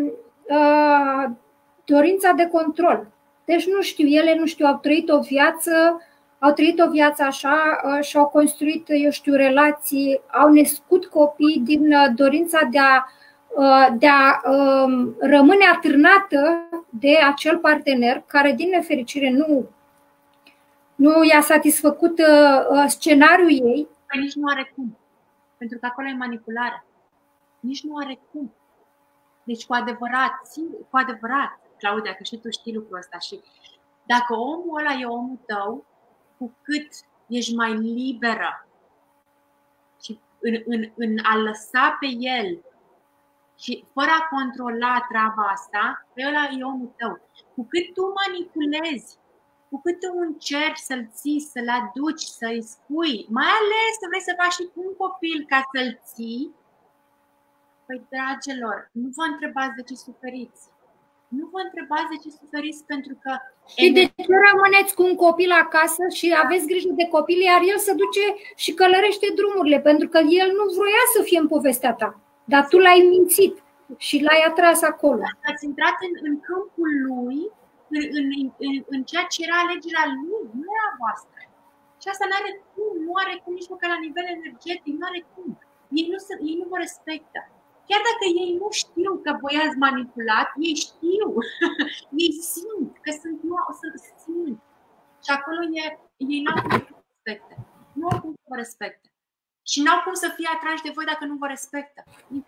dorința de control. Deci nu știu, ele nu știu, au trăit o viață așa și au construit, eu știu, relații, au născut copii din dorința de a rămâne atârnată de acel partener care, din nefericire, nu i-a satisfăcut scenariul ei. Păi nici nu are cum. Pentru că acolo e manipulare. Nici nu are cum. Deci cu adevărat, Claudia, că și tu știi lucrul ăsta. Și dacă omul ăla e omul tău, cu cât ești mai liberă și în a lăsa pe el și fără a controla treaba asta, pe ăla e omul tău. Cu cât tu manipulezi, cu cât tu încerci să-l ții, să-l aduci, să-i spui, mai ales să vrei să faci și cu un copil ca să-l ții, păi, dragilor, nu vă întrebați de ce suferiți. Nu vă întrebați de ce suferiți, pentru că... Și de ce rămâneți cu un copil acasă și aveți grijă de copil, iar el se duce și călărește drumurile, pentru că el nu vroia să fie în povestea ta, dar tu l-ai mințit și l-ai atras acolo. Ați intrat în câmpul lui, în ceea ce era alegerea lui, nu era voastră. Și asta nu are cum nici măcar la nivel energetic, nu are cum. Ei nu vă respectă. Chiar dacă ei nu știu că voi ați manipulat, ei știu. Ei simt că sunt. Și acolo ei n-au cum să vă respecte. Nu au cum să vă respecte. Și n-au cum să fie atrași de voi dacă nu vă respectă.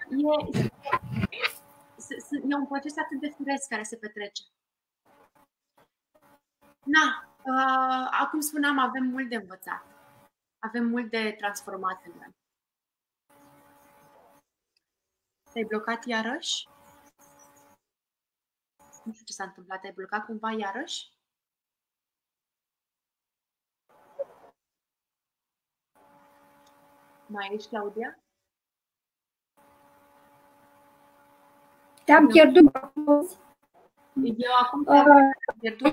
E un proces atât de firesc care se petrece. Acum spuneam, avem mult de învățat. Avem mult de transformat în noi. Te-ai blocat iarăși? Nu știu ce s-a întâmplat. Te-ai blocat cumva iarăși? Mai ești, Claudia? Te-am pierdut. Eu acum te-am pierdut.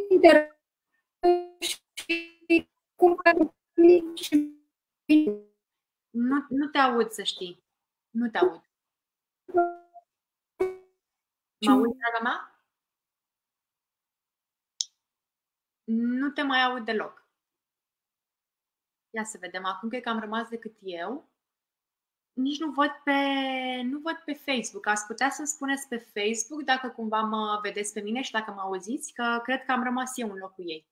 Nu te aud, să știi. Nu te aud. Mă auzi, draga mea? Nu te mai aud deloc. Ia să vedem. Acum cred că am rămas decât eu. Nici nu văd pe Facebook. Ați putea să-mi spuneți pe Facebook dacă cumva mă vedeți pe mine și dacă mă auziți, că cred că am rămas eu în locul ei.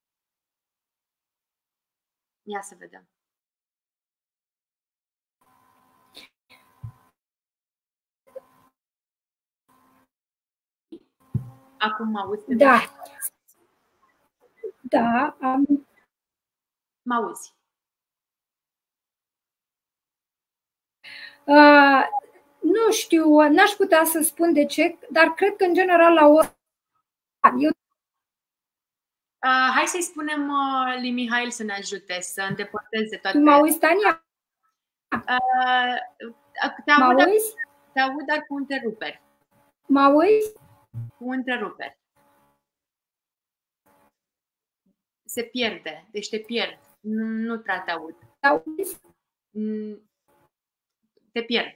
Ia să vedem. Acum mă auzi? Da. Da, mă auzi. Nu știu, n-aș putea să spun de ce, dar cred că în general la ora... Hai să-i spunem lui Mihail să ne ajute, să îndepărteze toate... Tu mă auzi, Tania? Te aud, dar cu întreruperi. Mă auzi? Cu întreruperi. Se pierde, deci te pierd. Nu prea te aud. Te auzi? Te pierd.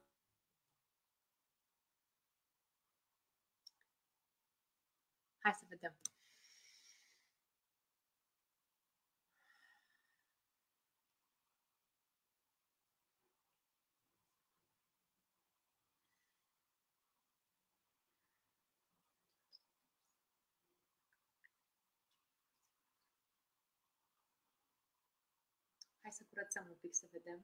Hai să vedem. să curățăm un pic să vedem.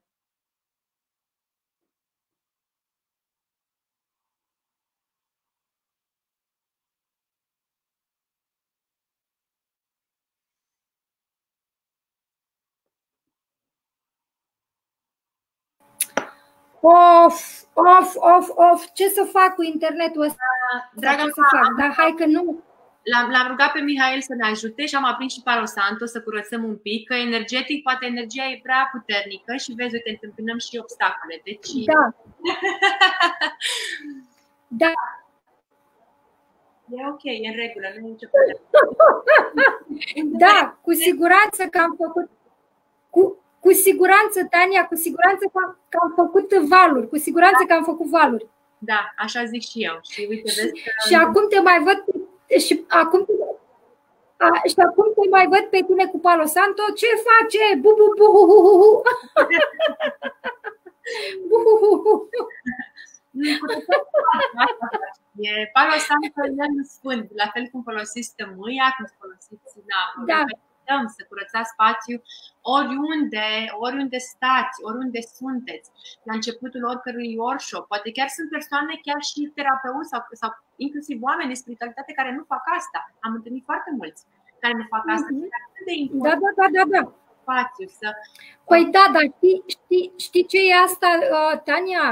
Of, ce să fac cu internetul ăsta? Draga ce să fac? Dar hai că nu. L-am rugat pe Mihail să ne ajute și am aprins și Palo Santo să curățăm un pic, că energetic, poate energia e prea puternică și vezi, uite, întâmpinăm și obstacole. Deci... Da. Da. E ok, e în regulă, nu e nicio problemă. Da, cu siguranță că am făcut... Cu siguranță, Tania, cu siguranță că am făcut valuri, cu siguranță că am făcut valuri. Da, așa zic și eu. Și uite, vezi că... Și acum te mai văd și acum te mai văd pe tine cu Palo Santo. Ce face? Bu bu bu hu hu hu hu. Bu hu hu hu. Palo Santo e un sfânt, la fel cum folosiți tămâia, cum folosiți să curățați spațiu oriunde stați, oriunde sunteți, la începutul oricărui workshop. Poate chiar sunt persoane, chiar și terapeuți sau inclusiv oameni de spiritualitate care nu fac asta. Am întâlnit foarte mulți care nu fac asta. Da. Spațiu, Păi da, dar știi ce e asta, Tania?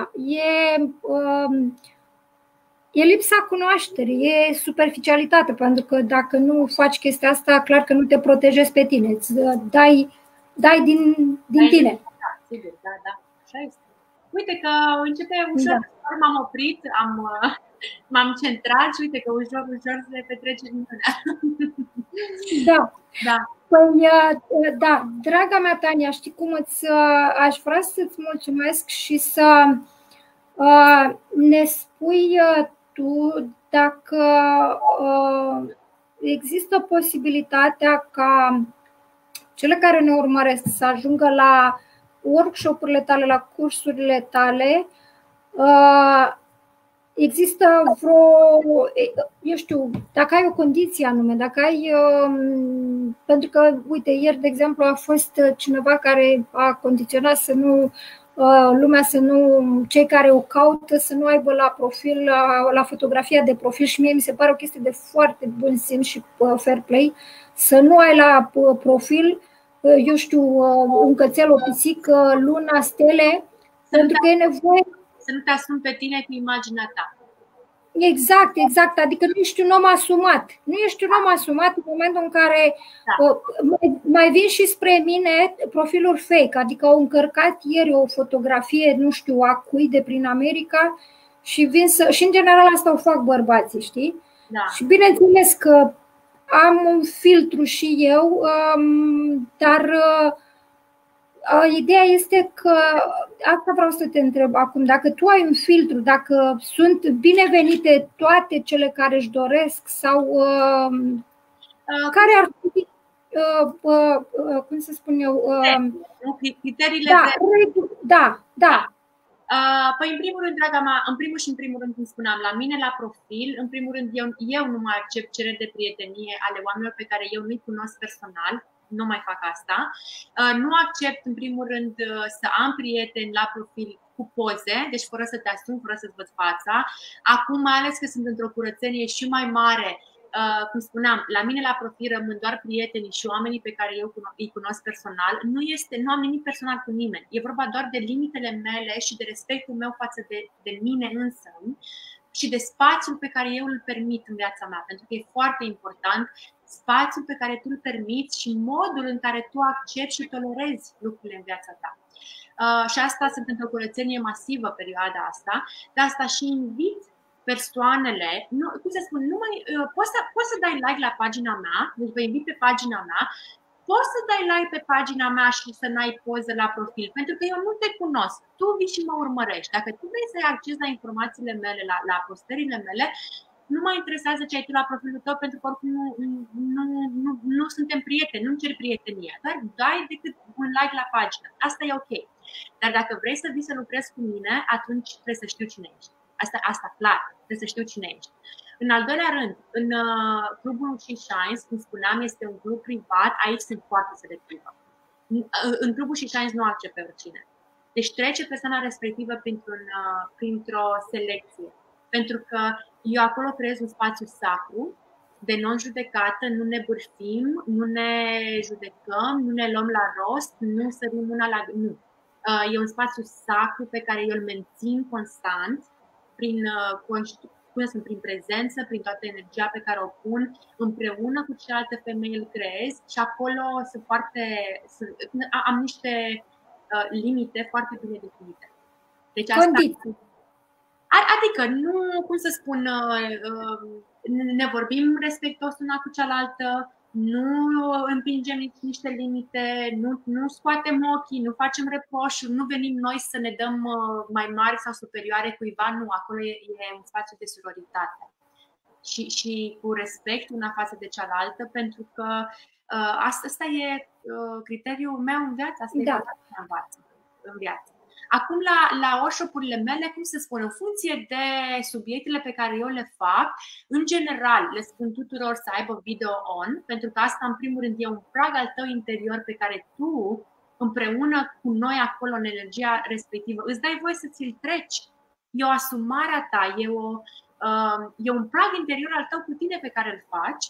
E lipsa cunoașterii, e superficialitate, pentru că dacă nu faci chestia asta, clar că nu te protejezi pe tine, îți dai din tine. Da, sigur, da, așa este. Uite că începe ușor, m-am oprit, m-am centrat și uite că ușor se petrece minunea. Da. Păi, da, draga mea Tania, știi cum aș vrea să-ți mulțumesc și să ne spui tu dacă există posibilitatea ca cele care ne urmăresc să ajungă la workshop-urile tale, la cursurile tale. Există eu știu, dacă ai o condiție anume, dacă ai, pentru că, uite, ieri, de exemplu, a fost cineva care a condiționat să nu, lumea cei care o caută să nu aibă la profil, la fotografia de profil, și mie mi se pare o chestie de foarte bun simț și fair play, să nu ai la profil, eu știu, un cățel, o pisică, luna, stele, pentru că e nevoie să nu te asumi pe tine cu imaginea ta. Exact. Adică nu ești un om asumat. Nu ești un om asumat în momentul în care mai vin și spre mine profiluri fake. Adică au încărcat ieri o fotografie, nu știu, a cui de prin America și și în general asta o fac bărbații, știi? Da. Și bineînțeles că am un filtru și eu, dar... Ideea este că, asta vreau să te întreb acum, dacă tu ai un filtru, dacă sunt binevenite toate cele care își doresc sau care ar fi, cum să spun eu, criteriile Da. Păi, în primul rând, draga mea, în primul rând, cum spuneam, la mine la profil, în primul rând, eu nu mai accept cereri de prietenie ale oamenilor pe care eu nu-i cunosc personal. Nu mai fac asta. Nu accept, în primul rând, să am prieteni la profil cu poze, deci fără să te asumi, fără să-ți văd fața. Acum, mai ales că sunt într-o curățenie și mai mare, cum spuneam, la mine la profil rămân doar prietenii și oamenii pe care eu îi cunosc personal. Nu am nimic personal cu nimeni. E vorba doar de limitele mele și de respectul meu față de mine însămi și de spațiul pe care eu îl permit în viața mea, pentru că e foarte important spațiul pe care tu îl permiți și modul în care tu accepti și tolerezi lucrurile în viața ta. Și asta sunt într-o curățenie masivă perioada asta. De asta și invit persoanele, poți să dai like la pagina mea, deci vă invit pe pagina mea, poți să dai like pe pagina mea și să n-ai poză la profil, pentru că eu nu te cunosc, tu vii și mă urmărești. Dacă tu vrei să ai acces la informațiile mele, la postările mele, nu mă interesează ce ai tu la profilul tău, pentru că oricum nu suntem prieteni, nu-mi cer prietenia. Dar dai decât un like la pagină. Asta e ok. Dar dacă vrei să vii să lucrezi cu mine, atunci trebuie să știu cine ești. Asta clar, trebuie să știu cine ești. În al doilea rând, în clubul She Shines, cum spuneam, este un club privat, aici sunt foarte selectivă. În Clubul și Shines nu acceptă oricine. Deci trece persoana respectivă printr-o selecție. Pentru că eu acolo creez un spațiu sacru, de non-judecată, nu ne bârfim, nu ne judecăm, nu ne luăm la rost, nu sărim una la... Nu. E un spațiu sacru pe care eu îl mențin constant prin prezență, prin toată energia pe care o pun, împreună cu celelalte femei îl creez și acolo am niște limite foarte bine definite. Deci asta, condiții. Adică nu, cum să spun, ne vorbim respectos una cu cealaltă, nu împingem niște limite, nu scoatem ochii, nu facem reproșuri, nu venim noi să ne dăm mai mari sau superioare cuiva, nu, acolo e un spațiu de sororitate și cu respect una față de cealaltă, pentru că asta e criteriul meu în viață, asta e în viață. Acum la workshop-urile mele, cum să spun, în funcție de subiectele pe care eu le fac, în general le spun tuturor să aibă video on, pentru că asta în primul rând e un prag al tău interior pe care tu, împreună cu noi acolo în energia respectivă, îți dai voie să ți-l treci. E o asumare a ta, e un prag interior al tău cu tine pe care îl faci.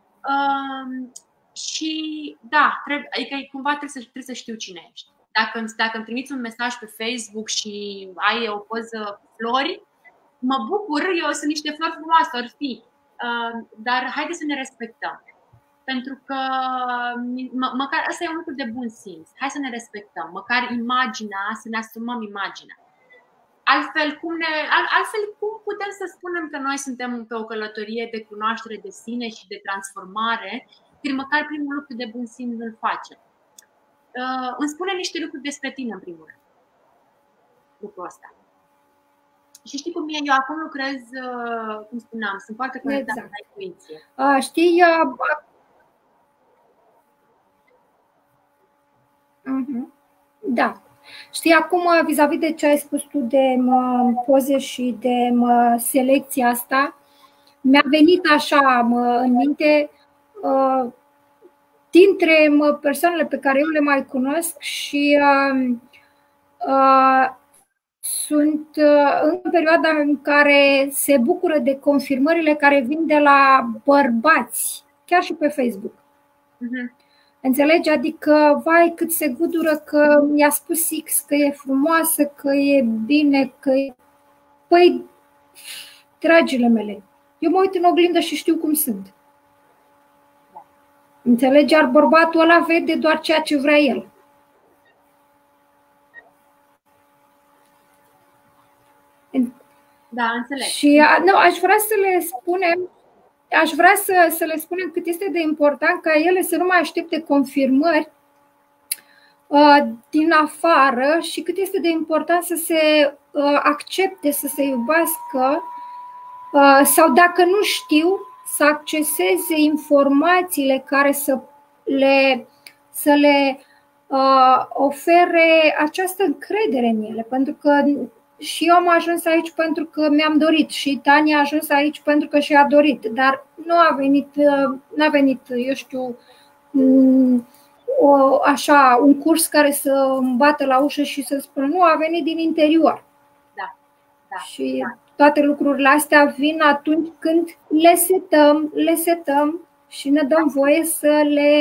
Și da, adică cumva trebuie să știu cine ești. Dacă îmi trimiți un mesaj pe Facebook și ai o poză cu flori, mă bucur, eu sunt niște flori frumoase, or fi. Dar haideți să ne respectăm. Pentru că măcar ăsta e un lucru de bun simț. Hai să ne respectăm. Măcar imaginea, să ne asumăm imaginea. Altfel cum putem să spunem că noi suntem pe o călătorie de cunoaștere de sine și de transformare, când măcar primul lucru de bun simț îl facem? Îmi spune niște lucruri despre tine, în primul rând. Lucrul ăsta. Și știi cum e? Eu acum lucrez, cum spuneam, sunt foarte conectată la intuiție. Știi, da. Știi, acum, vis-a-vis de ce ai spus tu de poze și de selecția asta, mi-a venit așa în minte dintre persoanele pe care eu le mai cunosc și sunt în perioada în care se bucură de confirmările care vin de la bărbați, chiar și pe Facebook. Înțelegi? Adică, vai, cât se gudură că mi-a spus X că e frumoasă, că e bine, că e... Păi, dragile mele, eu mă uit în oglindă și știu cum sunt. Înțelegi? Iar bărbatul ăla vede doar ceea ce vrea el. Da, înțeleg. Și nu, aș vrea să le spunem cât este de important ca ele să nu mai aștepte confirmări din afară și cât este de important să se accepte, să se iubească sau dacă nu știu, să acceseze informațiile care să le ofere această încredere în ele, pentru că și eu am ajuns aici pentru că mi-am dorit și Tania a ajuns aici pentru că și-a dorit, dar n-a venit, eu știu, așa, un curs care să îmi bată la ușă și să spună, nu, a venit din interior. Da. Și toate lucrurile astea vin atunci când le setăm și ne dăm voie să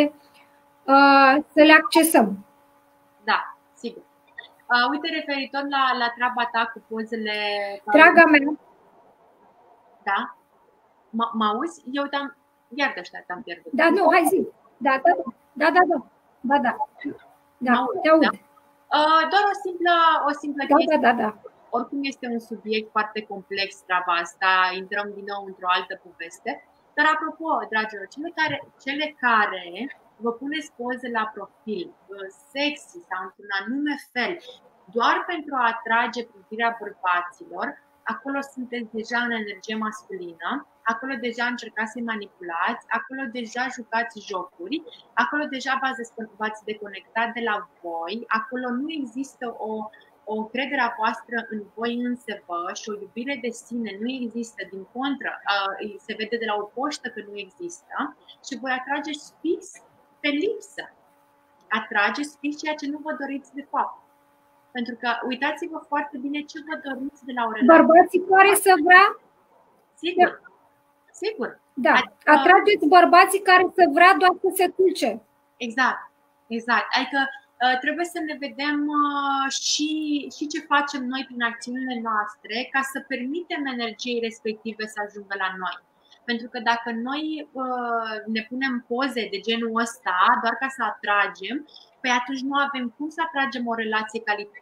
le accesăm. Da, sigur. Uite, referitor la treaba ta cu pozele... Draga mea. Da? Mă auzi? Eu iar de ăștia te-am pierdut. Da, nu, hai zi. Da. Ba da. Da, te aud. Doar o simplă chestie. Da. Oricum este un subiect foarte complex treaba asta, intrăm din nou într-o altă poveste. Dar apropo, dragilor, cele care vă puneți poze la profil, sexy sau într-un anume fel, doar pentru a atrage privirea bărbaților, acolo sunteți deja în energie masculină, acolo deja încercați să-i manipulați, acolo deja jucați jocuri, acolo deja v-ați deconectat de la voi, acolo nu există o credere a voastră în voi însevă și o iubire de sine nu există, din contră, se vede de la o poștă că nu există și voi atrageți fix pe lipsă. atrageți fix ceea ce nu vă doriți de fapt. Pentru că uitați-vă foarte bine ce vă doriți de la o relație. Bărbații care să vrea? Sigur, sigur. Da, atrageți bărbații care să vrea doar să se culce. Exact, exact. Adică trebuie să ne vedem și ce facem noi prin acțiunile noastre ca să permitem energiei respective să ajungă la noi. Pentru că dacă noi ne punem poze de genul ăsta doar ca să atragem, păi atunci nu avem cum să atragem o relație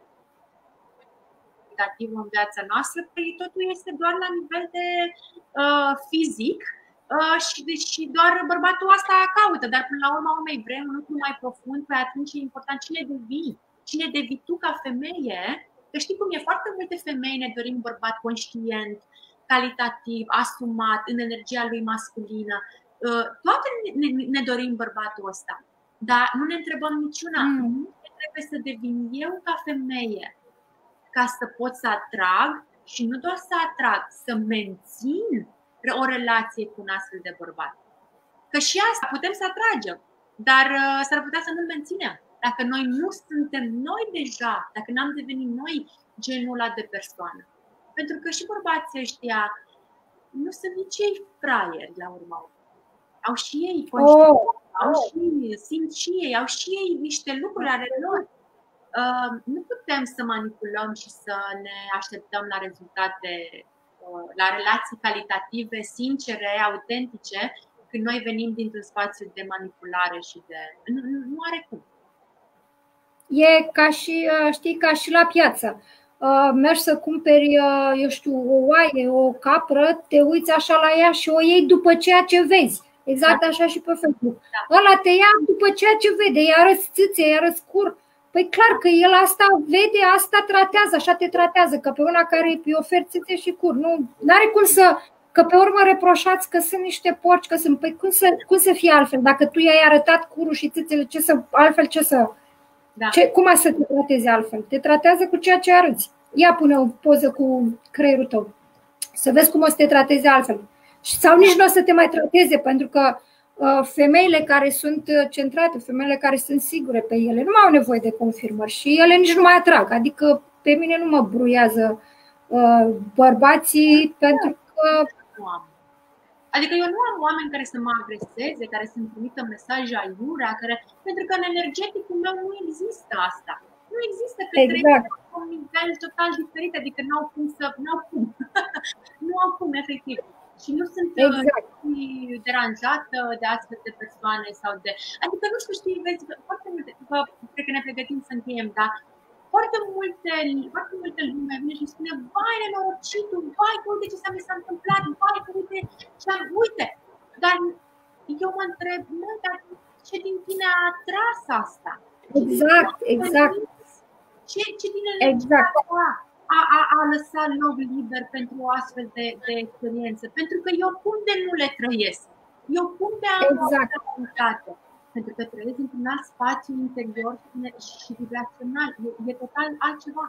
calitativă în viața noastră, păi totul este doar la nivel de fizic și doar bărbatul asta caută, dar până la urmă vrem un lucru mai profund, păi atunci e important cine devii. Cine devii tu ca femeie? Că știi cum e, foarte multe femei ne dorim un bărbat conștient, calitativ, asumat, în energia lui masculină. Toate ne dorim bărbatul ăsta, dar nu ne întrebăm niciuna. Trebuie să devin eu ca femeie ca să pot să atrag și nu doar să atrag, să mențin o relație cu un astfel de bărbat. Că și asta putem să atragem, dar s-ar putea să nu-l menținem. Dacă noi nu suntem noi deja, dacă n-am devenit noi genul ăla de persoană. Pentru că și bărbații ăștia nu sunt nici ei fraieri la urma. Au și ei au și ei, simt și ei, au și ei niște lucruri ale lor. Nu putem să manipulăm și să ne așteptăm la rezultate, la relații calitative, sincere, autentice, când noi venim dintr-un spațiu de manipulare și de... Nu are cum. E ca și, știi, ca și la piață. Mergi să cumperi, eu știu, o oaie, o capră, te uiți așa la ea și o iei după ceea ce vezi. Exact așa și pe Facebook. Ăla te ia după ceea ce vede, îi arăți țâțe, îi arăți cur. Păi clar că el asta vede, asta tratează, așa te tratează, că pe una care îi oferi țâțe și cur. Nu are cum să, că pe urmă reproșați că sunt niște porci, că sunt, păi cum să fie altfel? Dacă tu i-ai arătat curul și țâțele, altfel ce să... Da. Cum să te tratezi altfel? Te tratează cu ceea ce arăți. Ia pune o poză cu creierul tău. Să vezi cum o să te trateze altfel. Sau nici nu o să te mai trateze, pentru că femeile care sunt centrate, femeile care sunt sigure pe ele, nu mai au nevoie de confirmări și ele nici nu mai atrag. Adică pe mine nu mă bruiază bărbații pentru că... Adică eu nu am oameni care să mă agreseze, care să-mi trimită mesaje aiurea, pentru că în energeticul meu nu există asta. Nu există, că exact. Trebuie la un nivel total diferit, adică n-au cum. Nu au cum, efectiv. Și nu sunt deranjată de astfel de persoane sau de... Adică nu știu, știi, vezi, foarte multe, cred că ne pregătim să încheiem, dar foarte multe lume vine și spune: vai, nenorocitul, vai, că uite ce s-a întâmplat, vai, că uite, dar eu mă întreb, dar ce din tine a atras asta? Exact. Ce din energia a lăsat loc liber pentru o astfel de experiență? Pentru că eu cum de nu le trăiesc? Eu cum de am rezultate? Pentru că trăiesc într-un alt spațiu interior și vibrațional. E total altceva.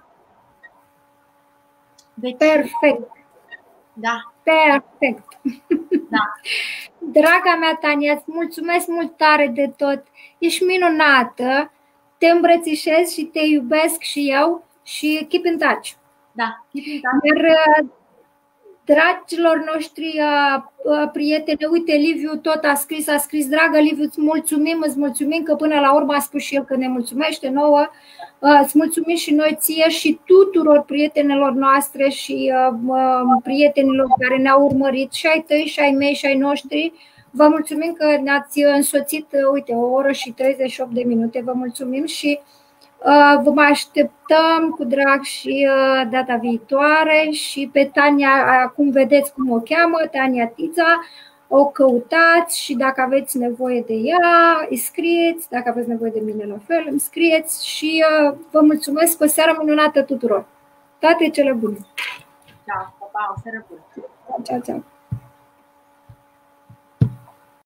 Deci, perfect. Da. Perfect. Da. Draga mea, Tania, îți mulțumesc mult tare de tot. Ești minunată. Te îmbrățișez și te iubesc și eu și keep in touch. Da, keep in touch. Iar dragilor noștri prieteni, uite, Liviu tot a scris, dragă Liviu, îți mulțumim că până la urmă a spus și el că ne mulțumește nouă. Îți mulțumim și noi ție și tuturor prietenilor noastre și prietenilor care ne-au urmărit, și ai tăi, și ai mei, și ai noștri. Vă mulțumim că ne-ați însoțit, uite, 1 oră și 38 de minute. Vă mulțumim și vă mai așteptăm cu drag și data viitoare. Și pe Tania, acum vedeți cum o cheamă, Tania Tița, o căutați și dacă aveți nevoie de ea, îi scrieți, dacă aveți nevoie de mine la fel, îmi scrieți și vă mulțumesc, o seară minunată tuturor. Toate cele bune! Ciao, pa, o seară bună! Ciao, ciao!